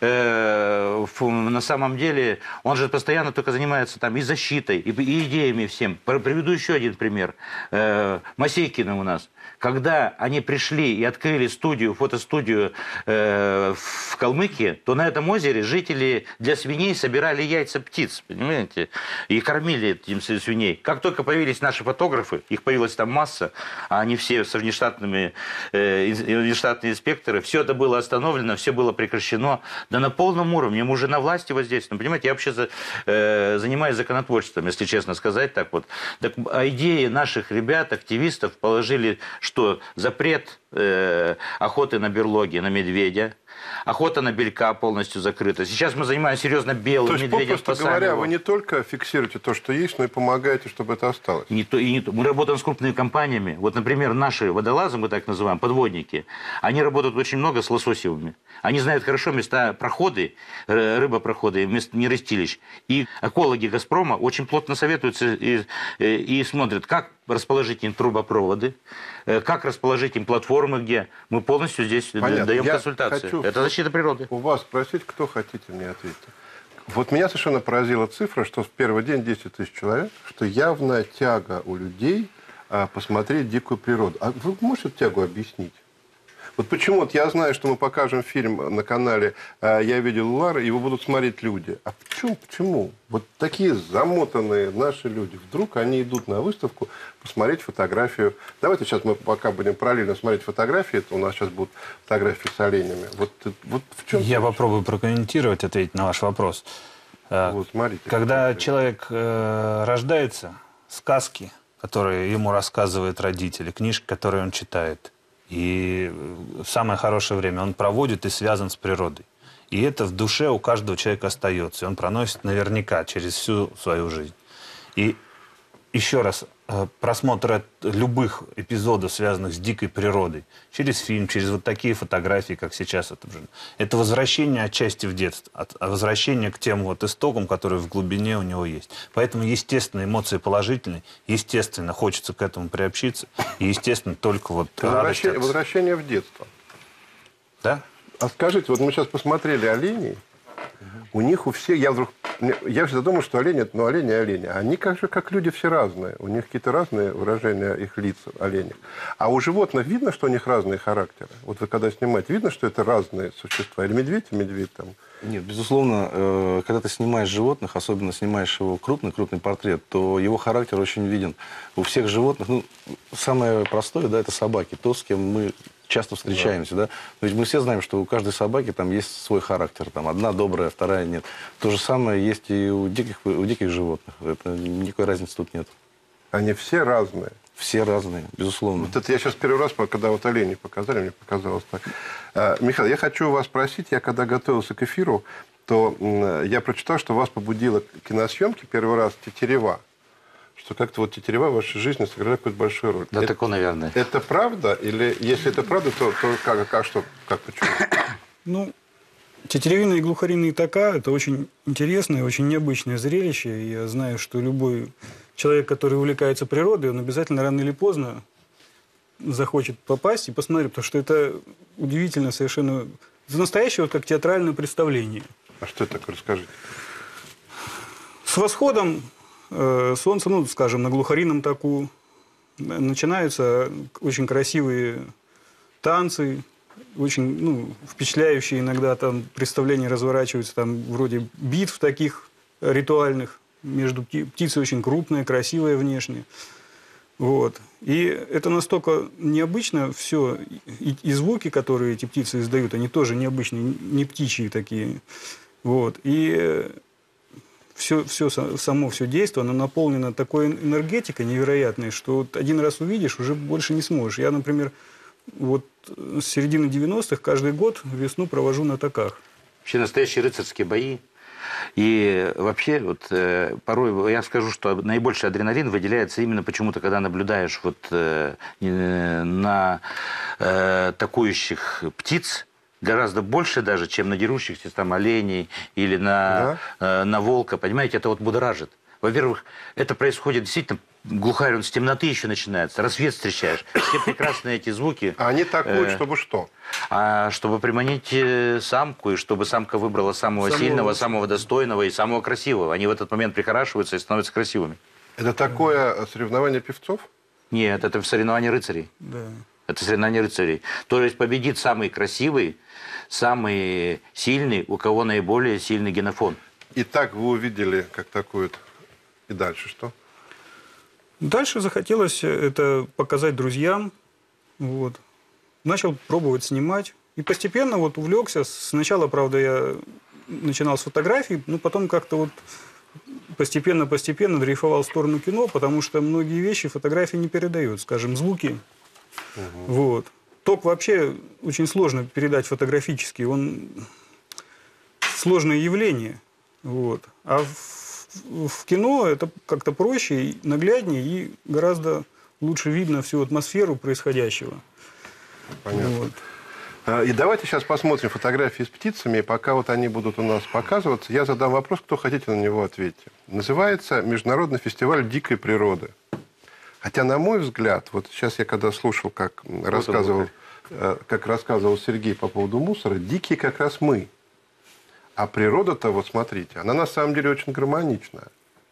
э, на самом деле он же постоянно только занимается там и защитой, и, и идеями всем. Приведу еще один пример. Э, Масейкина у нас. Когда они пришли и открыли студию, фотостудию э, в Калмыкии, то на этом озере жители для свиней собирали яйца птиц, понимаете, и кормили этим свиней. Как только появились наши фотографы, их появилась там масса, а они все со внештатными, э, внештатные инспекторы, все это было остановлено, все было прекращено, да на полном уровне, мы уже на власти вот здесь, ну, понимаете, я вообще за, э, занимаюсь законотворчеством, если честно сказать так вот. Так, а идеи наших ребят, активистов положили, что запрет э, охоты на берлоги, на медведя, охота на белька полностью закрыта. Сейчас мы занимаемся серьезно белым медведем. То есть, попросту говоря, его. Вы не только фиксируете то, что есть, но и помогаете, чтобы это осталось. Не то, и не то. Мы работаем с крупными компаниями. Вот, например, наши водолазы, мы так называем, подводники, они работают очень много с лососевыми. Они знают хорошо места проходы, рыбопроходы, места нерестилищ. И экологи «Газпрома» очень плотно советуются и, и, и смотрят, как расположить им трубопроводы, как расположить им платформы, где мы полностью здесь Понятно. даем Я консультации. Хочу Это защита природы. У вас спросить, кто хотите мне ответить. Вот меня совершенно поразила цифра, что в первый день десять тысяч человек, что явная тяга у людей а, посмотреть дикую природу. А вы можете эту тягу объяснить? Вот почему вот я знаю, что мы покажем фильм на канале «Я видел Улара», его будут смотреть люди. А почему? Почему? Вот такие замотанные наши люди, вдруг они идут на выставку посмотреть фотографию. Давайте сейчас мы пока будем параллельно смотреть фотографии, это у нас сейчас будут фотографии с оленями. Вот, вот в чем Я попробую прокомментировать, ответить на ваш вопрос. Вот, смотрите. Когда человек э, рождается, сказки, которые ему рассказывают родители, книжки, которые он читает, и самое хорошее время он проводит и связан с природой. И это в душе у каждого человека остается. И он проносит наверняка через всю свою жизнь. И еще раз, просмотр любых эпизодов, связанных с дикой природой, через фильм, через вот такие фотографии, как сейчас это уже, это возвращение отчасти в детство, от, возвращение к тем вот истокам, которые в глубине у него есть. Поэтому, естественно, эмоции положительные, естественно, хочется к этому приобщиться, и, естественно, только вот возвращение, возвращение в детство. Да? А скажите, вот мы сейчас посмотрели оленей, у них у всех, я вдруг, я всегда думал, что олени, ну, олени и олени, они как же, как люди, все разные, у них какие-то разные выражения их лиц, оленей. А у животных видно, что у них разные характеры? Вот вы когда снимаете, видно, что это разные существа? Или медведь и медведь там? Нет, безусловно, когда ты снимаешь животных, особенно снимаешь его крупный, крупный портрет, то его характер очень виден. У всех животных, ну, самое простое, да, это собаки, то, с кем мы часто встречаемся, да. да? То есть мы все знаем, что у каждой собаки там есть свой характер. Там одна добрая, вторая нет. То же самое есть и у диких, у диких животных. Это, никакой разницы тут нет. Они все разные? Все разные, безусловно. Вот это я сейчас первый раз, когда вот оленей показали, мне показалось так. А, Михаил, я хочу вас спросить, я когда готовился к эфиру, то я прочитал, что вас побудило к киносъемке первый раз тетерева. Что как-то вот тетерева в вашей жизни сыграли какую-то большую роль. Да, это, такое, наверное. Это правда? Или если это правда, то, то как, как, что, как, почему? Ну, тетеревиные и глухариные тока – это очень интересное, очень необычное зрелище. И я знаю, что любой человек, который увлекается природой, он обязательно рано или поздно захочет попасть и посмотреть, потому что это удивительно совершенно. Это настоящее вот как театральное представление. А что это такое? Расскажите. С восходом э, солнца, ну, скажем, на глухарином току начинаются очень красивые танцы, очень, ну, впечатляющие иногда там представления разворачиваются, там вроде битв таких ритуальных между пти- птицей очень крупная, красивая внешне. Вот. И это настолько необычно все, и, и звуки, которые эти птицы издают, они тоже необычные, не птичьи такие. Вот. И все, все, само все действие, оно наполнено такой энергетикой невероятной, что вот один раз увидишь, уже больше не сможешь. Я, например, вот с середины девяностых каждый год весну провожу на токах. Вообще настоящие рыцарские бои. И вообще, вот, э, порой я скажу, что наибольший адреналин выделяется именно почему-то, когда наблюдаешь вот, э, э, на э, атакующих птиц, гораздо больше даже, чем на дерущихся там оленей или на, да. э, на волка. Понимаете, это вот будоражит. Во-первых, это происходит действительно, глухарь, он с темноты еще начинается, рассвет встречаешь. Все прекрасные эти звуки. А они такуют, э, чтобы что? А чтобы приманить самку, и чтобы самка выбрала самого, самого сильного, самого достойного и самого красивого. Они в этот момент прихорашиваются и становятся красивыми. Это такое соревнование певцов? Нет, это соревнование рыцарей. Да. Это соревнование рыцарей. То есть победит самый красивый, самый сильный, у кого наиболее сильный генофон. И так вы увидели, как такуют. И дальше что? Дальше захотелось это показать друзьям. Вот. Начал пробовать снимать. И постепенно вот увлекся. Сначала, правда, я начинал с фотографий, но потом как-то вот постепенно-постепенно дрейфовал в сторону кино, потому что многие вещи фотографии не передают. Скажем, звуки. Угу. Вот. Ток вообще очень сложно передать фотографически. Он сложное явление. Вот. А в, в кино это как-то проще, нагляднее и гораздо лучше видно всю атмосферу происходящего. Понятно. Вот. И давайте сейчас посмотрим фотографии с птицами. И пока вот они будут у нас показываться, я задам вопрос, кто хотите на него ответить. Называется Международный фестиваль дикой природы. Хотя, на мой взгляд, вот сейчас я когда слушал, как вот рассказывал, как рассказывал Сергей по поводу мусора, дикие как раз мы. А природа-то, вот смотрите, она на самом деле очень гармоничная.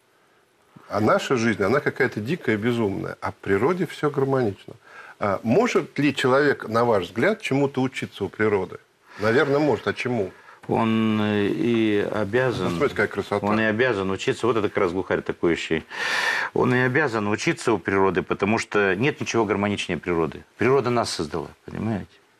А наша жизнь, она какая-то дикая, безумная. А в природе все гармонично. А может ли человек, на ваш взгляд, чему-то учиться у природы? Наверное, может. А чему? Он и обязан... Ну, смотрите, какая красота. Он и обязан учиться. Вот это как раз глухарь атакующий. Он и обязан учиться у природы, потому что нет ничего гармоничнее природы. Природа нас создала, понимаете?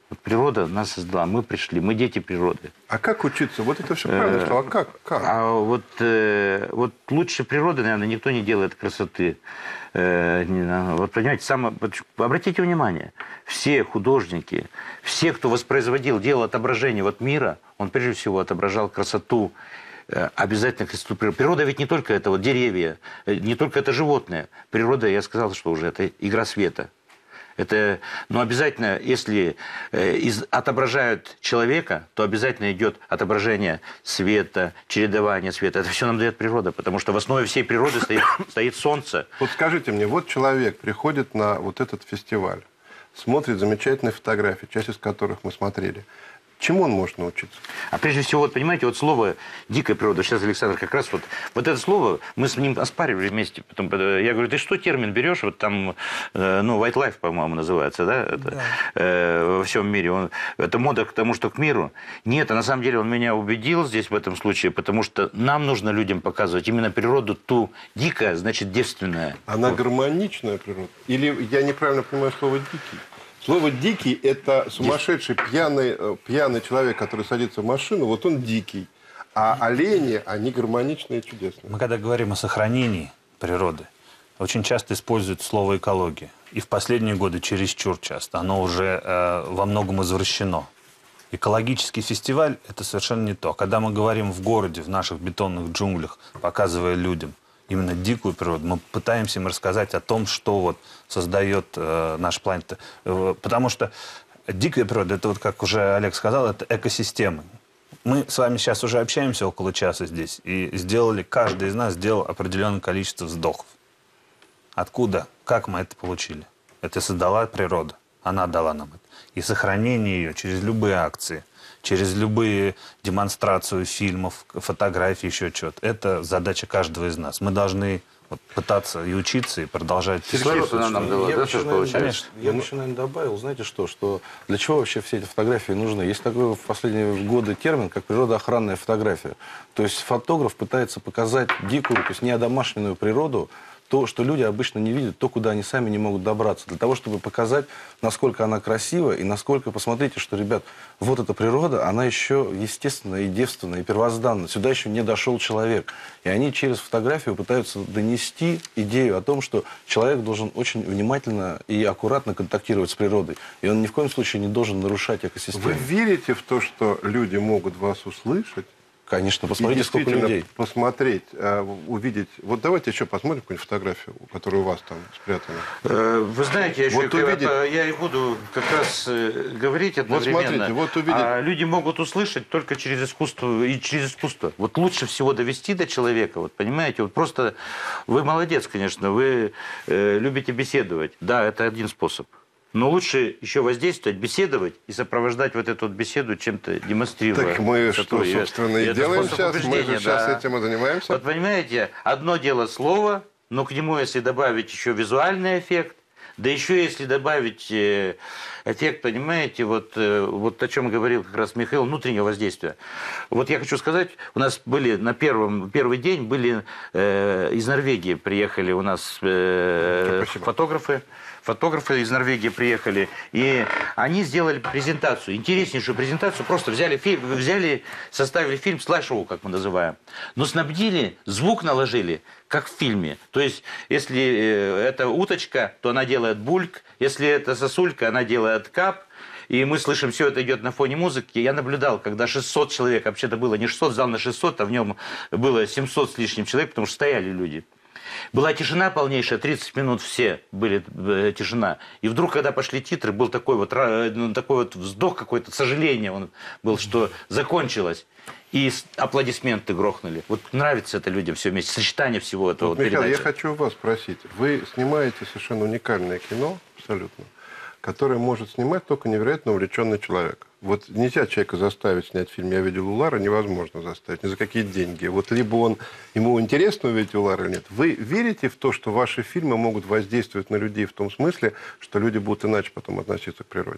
Вот природа нас создала, мы пришли, мы дети природы. А как учиться? Вот это все правильно, что, а как? как? А вот, э, вот лучше природы, наверное, никто не делает красоты. Э, не, вот понимаете, само, вот, обратите внимание, все художники, все, кто воспроизводил, делал отображение вот мира, он прежде всего отображал красоту, э, обязательно красоту природы. Природа ведь не только это вот деревья, э, не только это животное. Природа, я сказал, что уже это игра света. Это, ну, обязательно, если э, из, отображают человека, то обязательно идет отображение света, чередование света. Это все нам дает природа, потому что в основе всей природы стоит, стоит солнце. Вот скажите мне, вот человек приходит на вот этот фестиваль, смотрит замечательные фотографии, часть из которых мы смотрели. Чему он может научиться? А прежде всего, вот понимаете, вот слово «дикая природа», сейчас Александр как раз вот, вот это слово, мы с ним оспаривали вместе. Потом, я говорю, ты что термин берешь, вот там, ну, white life, по-моему, называется, да, это, да. Э, во всем мире. Он, это мода к тому, что к миру. Нет, а на самом деле он меня убедил здесь в этом случае, потому что нам нужно людям показывать именно природу ту дикая, значит, девственная. Она вот. Гармоничная природа? Или я неправильно понимаю слово «дикий»? Слово «дикий» – это сумасшедший, пьяный, пьяный человек, который садится в машину, вот он дикий. А олени, они гармоничные и чудесные. Мы когда говорим о сохранении природы, очень часто используют слово «экология». И в последние годы чересчур часто. Оно уже э, во многом извращено. Экологический фестиваль – это совершенно не то. Когда мы говорим в городе, в наших бетонных джунглях, показывая людям именно дикую природу, мы пытаемся им рассказать о том, что вот создает э, наш планета. Э, потому что дикая природа, это вот, как уже Олег сказал, это экосистемы. Мы с вами сейчас уже общаемся около часа здесь, и сделали, каждый из нас сделал определенное количество вздохов. Откуда? Как мы это получили? Это создала природа. Она дала нам это. И сохранение ее через любые акции, через любые демонстрацию фильмов, фотографий, еще что-то. Это задача каждого из нас. Мы должны вот, пытаться и учиться, и продолжать. Кислород она нам дала, я да, бы что еще, получается? Конечно. Я бы еще, наверное, добавил, знаете что, что для чего вообще все эти фотографии нужны? Есть такой в последние годы термин, как природоохранная фотография. То есть фотограф пытается показать дикую, то есть неодомашненную природу, то, что люди обычно не видят, то, куда они сами не могут добраться. Для того, чтобы показать, насколько она красива, и насколько, посмотрите, что, ребят, вот эта природа, она еще естественная и девственная, и первозданная. Сюда еще не дошел человек. И они через фотографию пытаются донести идею о том, что человек должен очень внимательно и аккуратно контактировать с природой. И он ни в коем случае не должен нарушать экосистему. Вы верите в то, что люди могут вас услышать? Конечно, посмотрите, сколько людей. Посмотреть, увидеть. Вот давайте еще посмотрим какую-нибудь фотографию, которая у вас там спрятана. Вы знаете, я, еще, вот увидеть... я и буду как раз говорить одновременно. Вот смотрите, вот увидеть... А люди могут услышать только через искусство и через искусство. Вот лучше всего довести до человека, вот понимаете, вот просто вы молодец, конечно, вы э, любите беседовать. Да, это один способ. Но лучше еще воздействовать, беседовать и сопровождать вот эту вот беседу чем-то, демонстрируя. Так мы что, собственно, и, и делаем сейчас. Мы же сейчас да. этим и занимаемся. Вот понимаете, одно дело слово, но к нему, если добавить еще визуальный эффект, да еще если добавить э, эффект, понимаете, вот, э, вот о чем говорил как раз Михаил, внутреннего воздействия. Вот я хочу сказать, у нас были на первом, первый день были э, из Норвегии приехали у нас э, фотографы. Фотографы из Норвегии приехали, и они сделали презентацию, интереснейшую презентацию, просто взяли фильм, взяли, составили фильм слайд-шоу, как мы называем, но снабдили, звук наложили, как в фильме. То есть, если это уточка, то она делает бульк, если это сосулька, она делает кап, и мы слышим, все это идет на фоне музыки. Я наблюдал, когда шестьсот человек, вообще-то было не шестьсот, зал на шестьсот, а в нем было семьсот с лишним человек, потому что стояли люди. Была тишина полнейшая, тридцать минут все были э, тишина. И вдруг, когда пошли титры, был такой вот, ну, такой вот вздох какой-то, сожаление он был, что закончилось. И аплодисменты грохнули. Вот нравится это людям все вместе, сочетание всего этого. Вот, Михаил, я хочу у вас спросить. Вы снимаете совершенно уникальное кино, абсолютно, которое может снимать только невероятно увлеченный человек. Вот нельзя человека заставить снять фильм «Я видел Улара», невозможно заставить, ни за какие деньги. Вот либо он, ему интересно увидеть Улара или нет. Вы верите в то, что ваши фильмы могут воздействовать на людей в том смысле, что люди будут иначе потом относиться к природе?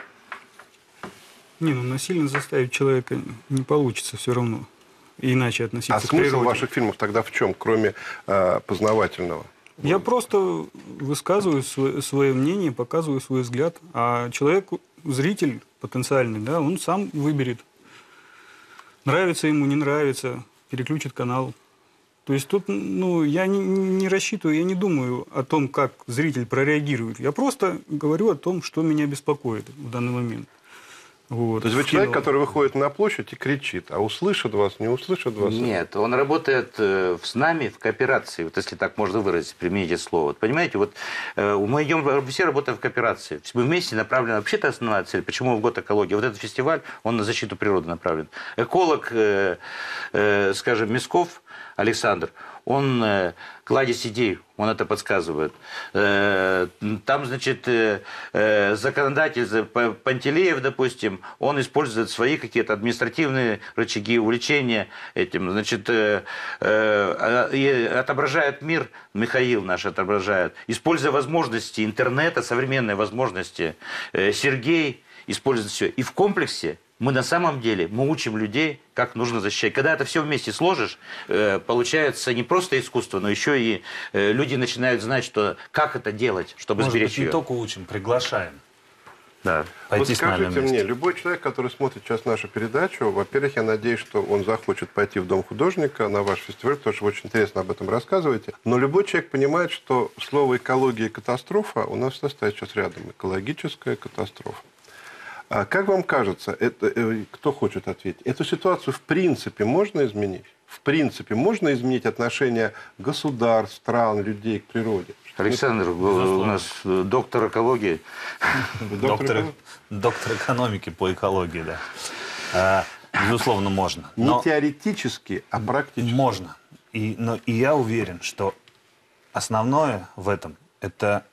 Не, ну насильно заставить человека не получится все равно. И иначе относиться а к природе. А смысл ваших фильмов тогда в чем, кроме э, познавательного? Я просто высказываю свое, свое мнение, показываю свой взгляд. А человек зритель потенциальный, да, он сам выберет. Нравится ему, не нравится, переключит канал. То есть тут, ну, я не, не рассчитываю, я не думаю о том, как зритель прореагирует. Я просто говорю о том, что меня беспокоит в данный момент. Вот. То есть вы человек, который выходит на площадь и кричит, а услышат вас, не услышат вас? Нет, он работает э, с нами в кооперации, вот если так можно выразить, применить это слово. Вот, понимаете, вот э, мы идем, все работаем в кооперации. Мы вместе направлены, вообще-то основная цель, почему в год экологии, вот этот фестиваль, он на защиту природы направлен. Эколог, э, э, скажем, Мясков Александр, он э, кладезь идей, он это подсказывает. Э, там, значит, э, э, законодатель Пантелеев, допустим, он использует свои какие-то административные рычаги увлечения этим, значит, э, э, отображает мир, Михаил наш отображает, используя возможности интернета, современные возможности, э, Сергей использует все. И в комплексе мы на самом деле, мы учим людей, как нужно защищать. Когда это все вместе сложишь, э, получается не просто искусство, но еще и э, люди начинают знать, что, как это делать, чтобы Может сберечь быть, не ее. только учим, приглашаем. Да. Пойти вот скажите мне, любой человек, который смотрит сейчас нашу передачу, во-первых, я надеюсь, что он захочет пойти в Дом художника на ваш фестиваль, потому что вы очень интересно об этом рассказываете. Но любой человек понимает, что слово экология и катастрофа у нас всегда стоит сейчас рядом. Экологическая катастрофа. А как вам кажется, это, кто хочет ответить, эту ситуацию в принципе можно изменить? В принципе можно изменить отношение государств, стран, людей к природе? Александр, у нас доктор экологии. Доктор, доктор экономики по экологии, да. А, безусловно, можно. Но не теоретически, а практически. Можно. И, но, и я уверен, что основное в этом – это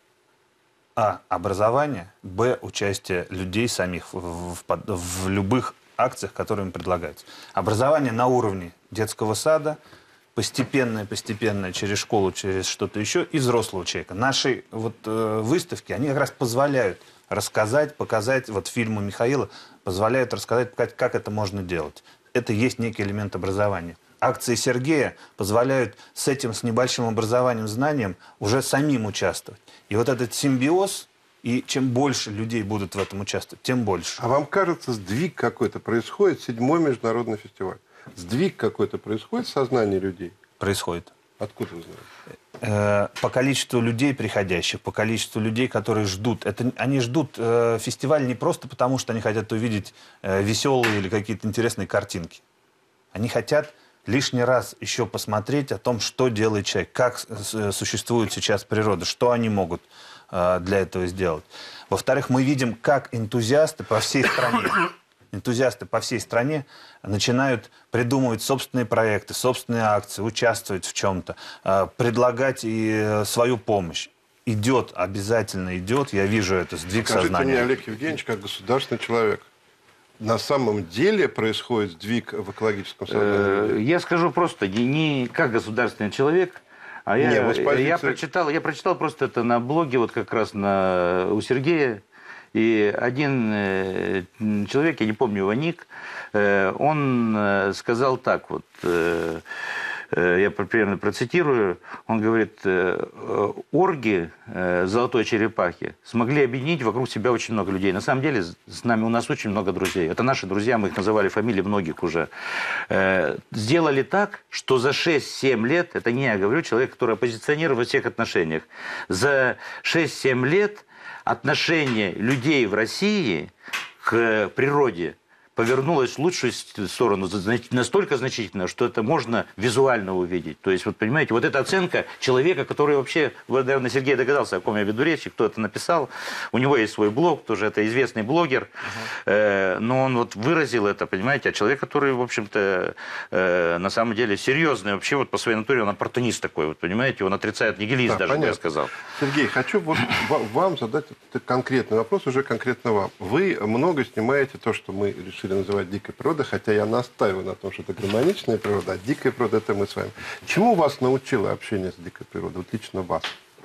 а. образование, б. участие людей самих в, в, в любых акциях, которые им предлагаются. Образование на уровне детского сада, постепенное, постепенное, через школу, через что-то еще, и взрослого человека. Наши вот, э, выставки, они как раз позволяют рассказать, показать, вот фильмы Михаила позволяют рассказать, показать, как это можно делать. Это есть некий элемент образования. Акции Сергея позволяют с этим, с небольшим образованием, знанием уже самим участвовать. И вот этот симбиоз, и чем больше людей будут в этом участвовать, тем больше. А вам кажется, сдвиг какой-то происходит, седьмой международный фестиваль? Сдвиг какой-то происходит в сознании людей? Происходит. Откуда вы знаете? По количеству людей приходящих, по количеству людей, которые ждут. Это, они ждут э, фестиваль не просто потому, что они хотят увидеть э, веселые или какие-то интересные картинки. Они хотят лишний раз еще посмотреть о том, что делает человек, как существует сейчас природа, что они могут э, для этого сделать. Во-вторых, мы видим, как энтузиасты по всей стране, энтузиасты по всей стране начинают придумывать собственные проекты, собственные акции, участвовать в чем-то, э, предлагать и свою помощь. Идет, обязательно идет, я вижу это, сдвиг Скажите сознания. мне, Олег Евгеньевич, как государственный человек, на самом деле происходит сдвиг в экологическом сознании? Я скажу просто, не как государственный человек, а я, Не, вот позиции... я, прочитал, я прочитал просто это на блоге, вот как раз на, у Сергея. И один э, человек, я не помню его ник, э, он э, сказал так вот, э, э, я примерно процитирую, он говорит, э, орги э, золотой черепахи смогли объединить вокруг себя очень много людей. На самом деле с нами у нас очень много друзей. Это наши друзья, мы их называли фамилии многих уже. Э, сделали так, что за шесть-семь лет, это не я говорю, человек, который оппозиционер во всех отношениях, за шесть-семь лет отношение людей в России к природе повернулось в лучшую сторону настолько значительно, что это можно визуально увидеть. То есть, вот понимаете, вот эта оценка человека, который вообще, вы, наверное, Сергей догадался, о ком я веду речь, кто это написал. У него есть свой блог, тоже это известный блогер, uh-huh. э, но он вот выразил это, понимаете, а человек, который, в общем-то, э, на самом деле серьезный, вообще вот по своей натуре он оппортунист такой, вот понимаете, он отрицает нигилизм, да, даже, понятно. Я сказал. Сергей, хочу вот вам задать конкретный вопрос, уже конкретно вам. Вы много снимаете то, что мы решили называть дикой природой, хотя я настаиваю на том, что это гармоничная природа, а дикая природа – это мы с вами. Чему вас научило общение с дикой природой, вот лично вас?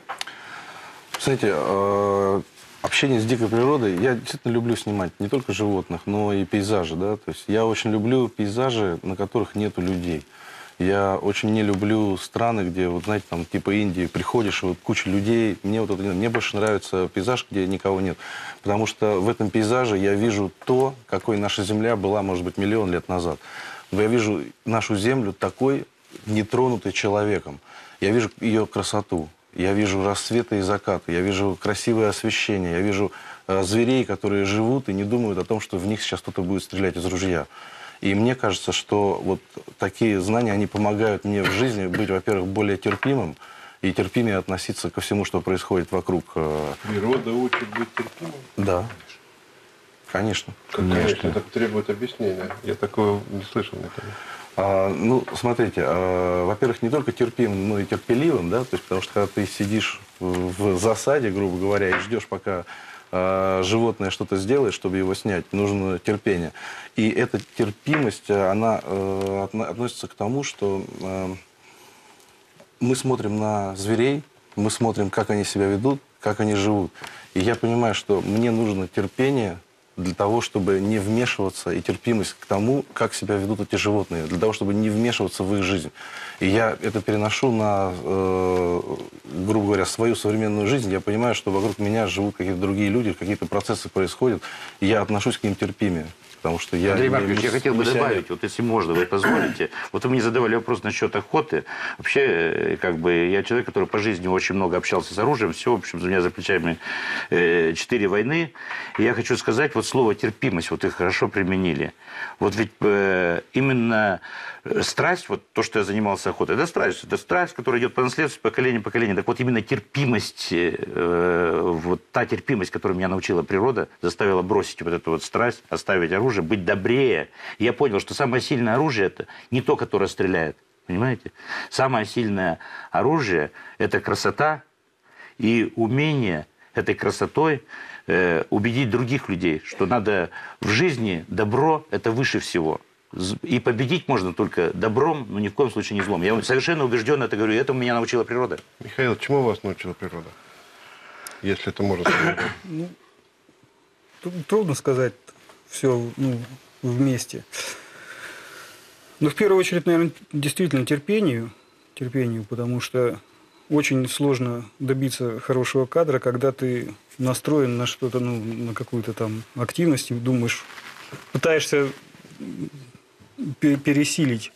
Знаете, э, общение с дикой природой, я действительно люблю снимать не только животных, но и пейзажи, да, то есть я очень люблю пейзажи, на которых нету людей. Я очень не люблю страны, где, вот знаете, там типа Индии, приходишь, вот куча людей. Мне вот это, мне больше нравится пейзаж, где никого нет. Потому что в этом пейзаже я вижу то, какой наша земля была, может быть, миллион лет назад. Я вижу нашу землю такой, нетронутой человеком. Я вижу ее красоту. Я вижу рассветы и закаты. Я вижу красивое освещение. Я вижу э, зверей, которые живут и не думают о том, что в них сейчас кто-то будет стрелять из ружья. И мне кажется, что вот такие знания, они помогают мне в жизни быть, во-первых, более терпимым и терпимее относиться ко всему, что происходит вокруг. Природа учит быть терпимым? Да. Конечно. Конечно. Это требует объяснения. Я такого не слышал никогда. А, ну, смотрите, а, во-первых, не только терпимым, но и терпеливым, да, то есть, потому что когда ты сидишь в засаде, грубо говоря, и ждешь, пока животное что-то сделает, чтобы его снять, нужно терпение. И эта терпимость, она э, относится к тому, что э, мы смотрим на зверей, мы смотрим, как они себя ведут, как они живут. И я понимаю, что мне нужно терпение для того, чтобы не вмешиваться, и терпимость к тому, как себя ведут эти животные, для того, чтобы не вмешиваться в их жизнь. И я это переношу на, э, грубо говоря, свою современную жизнь. Я понимаю, что вокруг меня живут какие-то другие люди, какие-то процессы происходят, и я отношусь к ним терпимее. Потому что я Андрей Маркович, я хотел бы добавить, вот если можно, вы позволите. Вот вы мне задавали вопрос насчет охоты. Вообще, как бы, я человек, который по жизни очень много общался с оружием. Все, в общем, у меня за плечами э, четыре войны. И я хочу сказать, вот слово терпимость, вот их хорошо применили. Вот ведь э, именно страсть, вот то, что я занимался охотой, это страсть. Это страсть, которая идет по наследству, поколение в поколение. Так вот, именно терпимость, э, вот та терпимость, которую меня научила природа, заставила бросить вот эту вот страсть, оставить оружие, быть добрее. И я понял, что самое сильное оружие – это не то, которое стреляет. Понимаете? Самое сильное оружие – это красота и умение этой красотой э, убедить других людей, что надо в жизни добро – это выше всего. И победить можно только добром, но ни в коем случае не злом. Я совершенно убежденно это говорю, и этому меня научила природа. Михаил, чему вас научила природа? Если это можно сказать. Ну, трудно сказать все ну, вместе. Но в первую очередь, наверное, действительно терпению, терпению, потому что очень сложно добиться хорошего кадра, когда ты настроен на что-то, ну, на какую-то там активность, и думаешь, пытаешься пересилить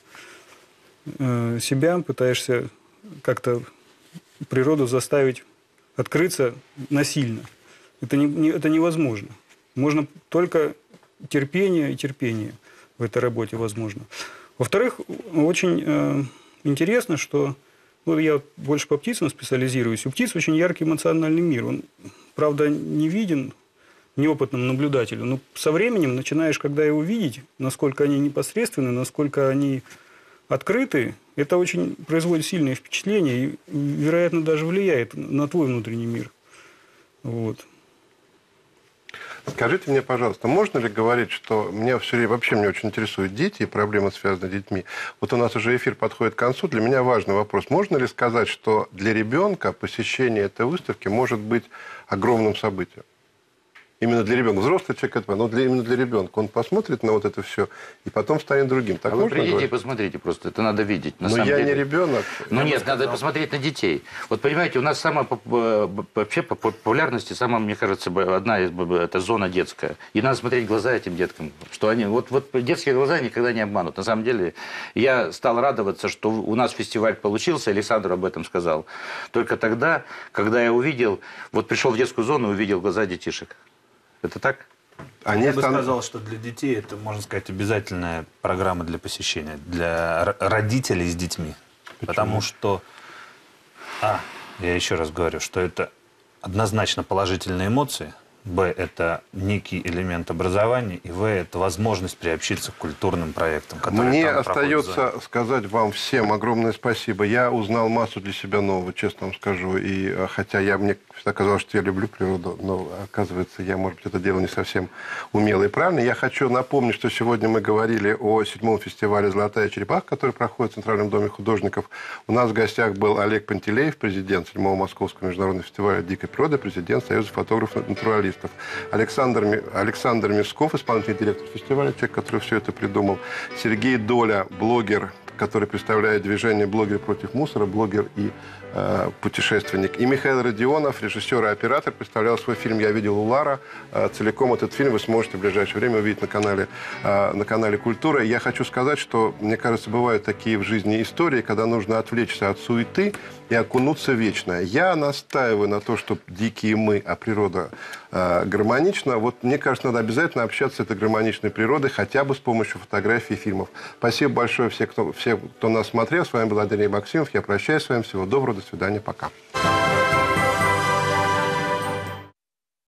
э, себя, пытаешься как-то природу заставить открыться насильно. Это, не, не, это невозможно. Можно только терпение и терпение в этой работе возможно. Во-вторых, очень э, интересно, что ну, я больше по птицам специализируюсь. У птиц очень яркий эмоциональный мир. Он, правда, не виден неопытному наблюдателю. Но со временем начинаешь, когда его видеть, насколько они непосредственны, насколько они открыты, это очень производит сильное впечатление и, вероятно, даже влияет на твой внутренний мир. Вот. Скажите мне, пожалуйста, можно ли говорить, что мне все время, вообще меня очень интересуют дети и проблемы, связанные с детьми. Вот у нас уже эфир подходит к концу. Для меня важный вопрос. Можно ли сказать, что для ребенка посещение этой выставки может быть огромным событием? Именно для ребенка. Взрослый человек, это, но для, именно для ребенка. Он посмотрит на вот это все и потом станет другим. Так а вы придите говорить? И посмотрите просто. Это надо видеть. На Но самом я деле. не ребенок. Ну нет, надо посмотреть на детей. Вот понимаете, у нас самая вообще по популярности, самая, мне кажется, одна из это зона детская. И надо смотреть в глаза этим деткам. Что они, вот, вот детские глаза никогда не обманут. На самом деле, я стал радоваться, что у нас фестиваль получился, Александр об этом сказал. Только тогда, когда я увидел, вот пришел в детскую зону и увидел глаза детишек. Это так? Они Я бы стан... сказал, что для детей это, можно сказать, обязательная программа для посещения. Для родителей с детьми. Почему? Потому что... А, я еще раз говорю, что это однозначно положительные эмоции. Б, это некий элемент образования. И В, это возможность приобщиться к культурным проектам, которые Мне там остается сказать вам всем огромное спасибо. Я узнал массу для себя нового, честно вам скажу. И хотя я, мне всегда казалось, что я люблю природу, но оказывается, я, может быть, это дело не совсем умело и правильно. Я хочу напомнить, что сегодня мы говорили о седьмом фестивале «Золотая черепаха», который проходит в Центральном доме художников. У нас в гостях был Олег Пантелеев, президент седьмого Московского международного фестиваля дикой природы, президент Союза фотографов-натуралистов. Александр, Александр Мясков, исполнительный директор фестиваля, человек, который все это придумал. Сергей Доля, блогер, который представляет движение «Блогер против мусора», блогер и э, путешественник. И Михаил Родионов, режиссер и оператор, представлял свой фильм «Я видел Улара». Э, целиком этот фильм вы сможете в ближайшее время увидеть на канале, э, на канале «Культура». Я хочу сказать, что, мне кажется, бывают такие в жизни истории, когда нужно отвлечься от суеты и окунуться в вечное. Я настаиваю на то, чтобы дикие мы, а природа э, гармонична. Вот мне кажется, надо обязательно общаться с этой гармоничной природой, хотя бы с помощью фотографий и фильмов. Спасибо большое всем, кто, всем, кто нас смотрел. С вами был Андрей Максимов. Я прощаюсь с вами. Всего доброго. До свидания. Пока.